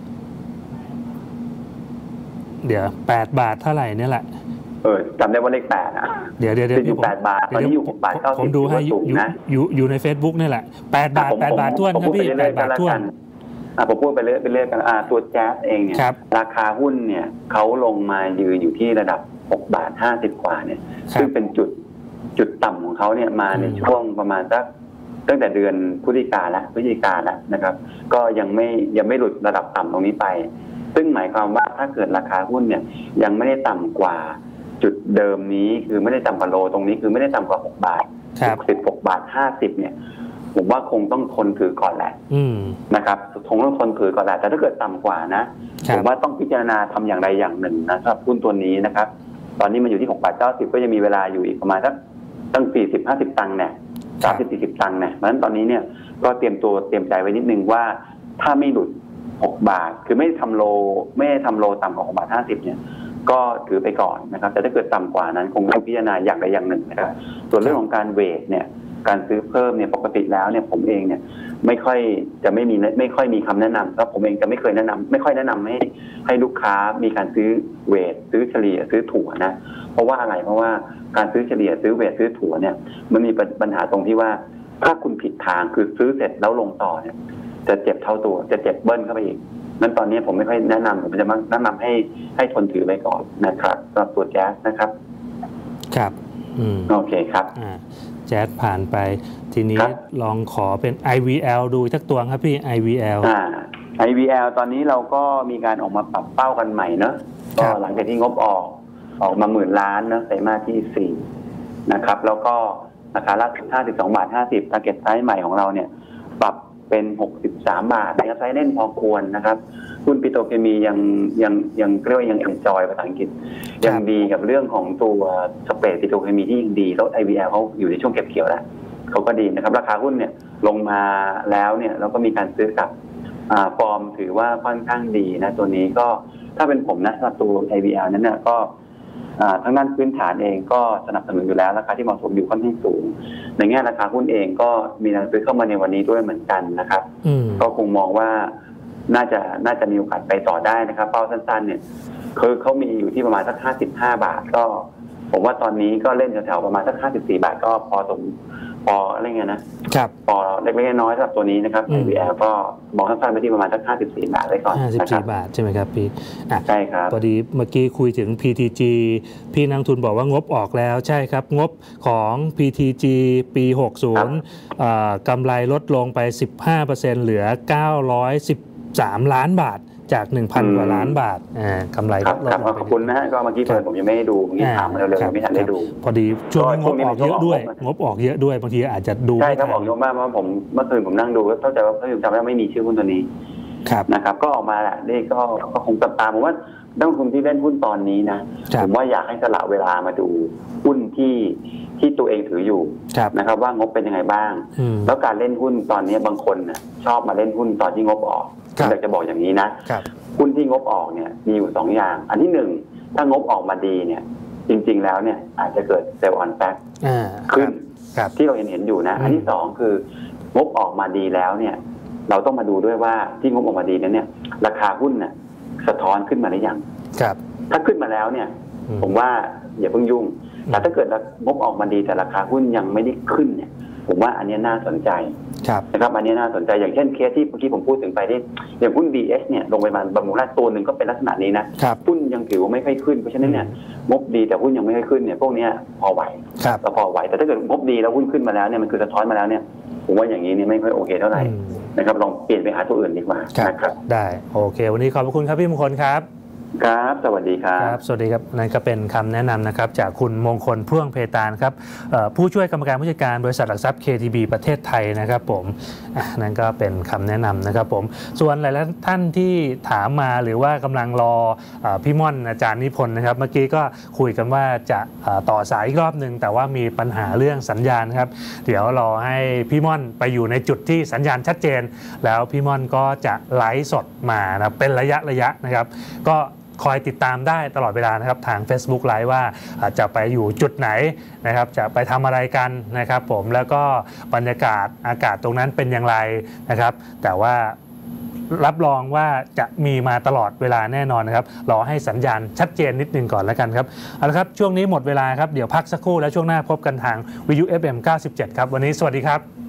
เดี๋ยว8 บาทเท่าไหร่นี่แหละจำได้ว่าเลข8นะเดี๋ยวอยู่8 บาทตอนนี้อยู่6 บาท90 ผมดูให้อยู่ใน Facebook นี่แหละ8 บาท8 บาทท้วนครับพี่8 บาทท้วนผมพูดไปเรื่อยๆกันตัวแจ๊สเองเนี่ยราคาหุ้นเนี่ยเขาลงมายืนอยู่ที่ระดับ6 บาท 50 กว่าเนี่ยซึ่งเป็นจุดต่ำของเขาเนี่ยมาในช่วงประมาณสักตั้งแต่เดือนพฤศจิกาแล้วนะครับก็ยังไม่หลุดระดับต่ำตรงนี้ไปซึ่งหมายความว่าถ้าเกิดราคาหุ้นเนี่ยยังไม่ได้ต่ำกว่าจุดเดิมนี้คือไม่ได้ต่ำกว่าโลตรงนี้คือไม่ได้ต่ำกว่า6 บาท16 บาท 50เนี่ยผมว่าคงต้องทนถือก่อนแหละนะครับคงต้องทนถือก่อนแหละแต่ถ้าเกิดต่ำกว่านะผมว่าต้องพิจารณาทำอย่างใดอย่างหนึ่งนะสำหรับหุ้นตัวนี้นะครับตอนนี้มันอยู่ที่6 บาท 90ก็จะมีเวลาอยู่อีกประมาณสักตั้ง40-50 ตังค์เนี่ย30-40 ตังค์เนี่ยเพราะฉะนั้นตอนนี้เนี่ยก็เตรียมใจไว้นิดนึงว่าถ้าไม่หลุด6 บาทคือไม่ทำโลต่ำกว่า6 บาท 50เนี่ยก็ถือไปก่อนนะครับแต่ถ้าเกิดต่ำกว่านั้นคงต้องพิจารณาอย่างใดอย่างหนึ่งนะครับส่วนเรื่องของการเวทเนี่ยการซื้อเพิ่มเนี่ยปกติแล้วเนี่ยผมเองเนี่ยไม่ค่อยมีคำแนะนำแล้วผมเองจะไม่ค่อยแนะนำให้ลูกค้ามีการซื้อเวทซื้อเฉลี่ยซื้อถั่วนะเพราะว่าอะไรเพราะว่าการซื้อเฉลี่ยซื้อเวทซื้อถั่วเนี่ยมันมีปัญหาตรงที่ว่าถ้าคุณผิดทางคือซื้อเสร็จแล้วลงต่อเนี่ยจะเจ็บเท่าตัวจะเจ็บเบิ้ลเข้าไปอีกนั้นตอนนี้ผมไม่ค่อยแนะนำผมจะแนะนำให้ทนถือไว้ก่อนนะครับสำหรับตัวแจ๊สนะครับครับโอเคครับแจ๊สผ่านไปทีนี้ลองขอเป็น IVL ดูสักตัวครับพี่ IVL ตอนนี้เราก็มีการออกมาปรับเป้ากันใหม่เนอะก็หลังจากที่งบออกมา10,000 ล้านนะไตรมาสที่4นะครับแล้วก็ราคาล่าสุด52.50 บาททาร์เก็ตไซส์ใหม่ของเราเนี่ยปรับเป็น63 บาทนะครับไซส์เล่นพอควรนะครับหุ้นปิโตรเคมียังเรียกว่ายังเอ็นจอยภาษาอังกฤษยังดีกับเรื่องของตัวสเปรดปิโตรเคมีที่ยังดีแล้ว IVL เขาอยู่ในช่วงเก็บเกี่ยวแล้วเขาก็ดีนะครับราคาหุ้นเนี่ยลงมาแล้วเนี่ยเราก็มีการซื้อกลับฟอร์มถือว่าค่อนข้างดีนะตัวนี้ก็ถ้าเป็นผมนะสำหรับตัว IVL นั้นเนี่ยก็ทั้งด้านพื้นฐานเองก็สนับสนุนอยู่แล้วราคาที่เหมาะสมอยู่ค่อนข้างสูงในแง่ราคาหุ้นเองก็มีแรงซื้อเข้ามาในวันนี้ด้วยเหมือนกันนะครับก็คงมองว่าน่าจะมีโอกาสไปต่อได้นะครับเป้าสั้นๆเนี่ยคือเขามีอยู่ที่ประมาณสัก55 บาทก็ผมว่าตอนนี้ก็เล่นแถวๆประมาณสัก54 บาทก็พออะไรเงี้ยนะครับพอเล็กๆน้อยๆสำหรับตัวนี้นะครับ IVL ก็มองสั้นๆไปที่ประมาณสัก54 บาทไว้ก่อน 54 บาทใช่ไหมครับพี่ใช่ครับพอดีเมื่อกี้คุยถึง PTG พี่นักทุนบอกว่างบออกแล้วใช่ครับงบของ PTG ปี60กำไรลดลงไป 15% เหลือ913 ล้านบาทจาก 1,000 กว่าล้านบาทกำไรลดลงขอบคุณนะก็เมื่อกี้ผมยังไม่ได้ดูนี่ถามมาเร็วๆไม่ทันได้ดูพอดีช่วงงบออกเยอะด้วยบางทีอาจจะดูใช่ครับออกเยอะมากเพราะผมเมื่อคืนผมนั่งดูก็เข้าใจว่าเขาจำได้ไม่มีชื่อหุ้นตัวนี้นะครับก็ออกมาแหละนี่ก็คงตามผมว่านักลงทุนที่เล่นหุ้นตอนนี้นะผมว่าอยากให้สละเวลามาดูหุ้นที่ตัวเองถืออยู่นะครับว่างบเป็นยังไงบ้างแล้วการเล่นหุ้นตอนนี้บางคนนะชอบมาเล่นหุ้นตอนที่งบออกอยากจะบอกอย่างนี้นะหุ้นที่งบออกเนี่ยมีอยู่2อย่างอันที่1ถ้างบออกมาดีเนี่ยจริงๆแล้วเนี่ยอาจจะเกิดเซลล์ออนแฟกขึ้นที่เราเห็นอยู่นะอันที่2คืองบออกมาดีแล้วเนี่ยเราต้องมาดูด้วยว่าที่งบออกมาดีนั้นเนี่ยราคาหุ้นน่ะสะท้อนขึ้นมาหรือยังถ้าขึ้นมาแล้วเนี่ยผมว่าอย่าเพิ่งยุ่งแต่ถ้าเกิดงบออกมาดีแต่ราคาหุ้นยังไม่ได้ขึ้นเนี่ยผมว่าอันนี้น่าสนใจนะครับอันนี้น่าสนใจอย่างเช่นเคสที่เมื่อกี้ผมพูดถึงไปที่อย่างหุ้น BS เนี่ยลงไปมาบำรุงราษฎร์ตัวหนึ่งก็เป็นลักษณะนี้นะหุ้นยังถือว่าไม่ค่อยขึ้นเพราะฉะนั้นเนี่ยงบดีแต่หุ้นยังไม่ค่อยขึ้นเนี่ยพวกนี้พอไหวแล้วพอไหวแต่ถ้าเกิดงบดีแล้วหุ้นขึ้นมาแล้วเนี่ยมันคือสะท้อนมาแล้วเนี่ยผมว่าอย่างนี้นี่ไม่ค่อยโอเคเท่าไหร่นะครับลองเปลี่ยนไปหาตัวอื่นดีกว่านะครับได้โอเควันนี้ขอบคุณครับพี่มงคลครับครับสวัสดีครับสวัสดีครับนั่นก็เป็นคำแนะนำนะครับจากคุณมงคลพ่วงเพตานครับผู้ช่วยกรรมการผู้จัดการบริษัทหลักทรัพย์ KTB ประเทศไทยนะครับผมนั่นก็เป็นคำแนะนำนะครับผมส่วนหลายๆท่านที่ถามมาหรือว่ากำลังรอพี่ม่อนอาจารย์นิพนธ์นะครับเมื่อกี้ก็คุยกันว่าจะต่อสายอีกรอบหนึ่งแต่ว่ามีปัญหาเรื่องสัญญาณครับเดี๋ยวรอให้พี่ม่อนไปอยู่ในจุดที่สัญญาณชัดเจนแล้วพี่ม่อนก็จะไลฟ์สดมานะเป็นระยะนะครับก็คอยติดตามได้ตลอดเวลานะครับทาง Facebook Live ว่าจะไปอยู่จุดไหนนะครับจะไปทำอะไรกันนะครับผมแล้วก็บรรยากาศอากาศตรงนั้นเป็นอย่างไรนะครับแต่ว่ารับรองว่าจะมีมาตลอดเวลาแน่นอนนะครับรอให้สัญญาณชัดเจนนิดนึงก่อนแล้วกันครับเอาละครับช่วงนี้หมดเวลาครับเดี๋ยวพักสักครู่แล้วช่วงหน้าพบกันทางวิทยุ FM 97ครับวันนี้สวัสดีครับ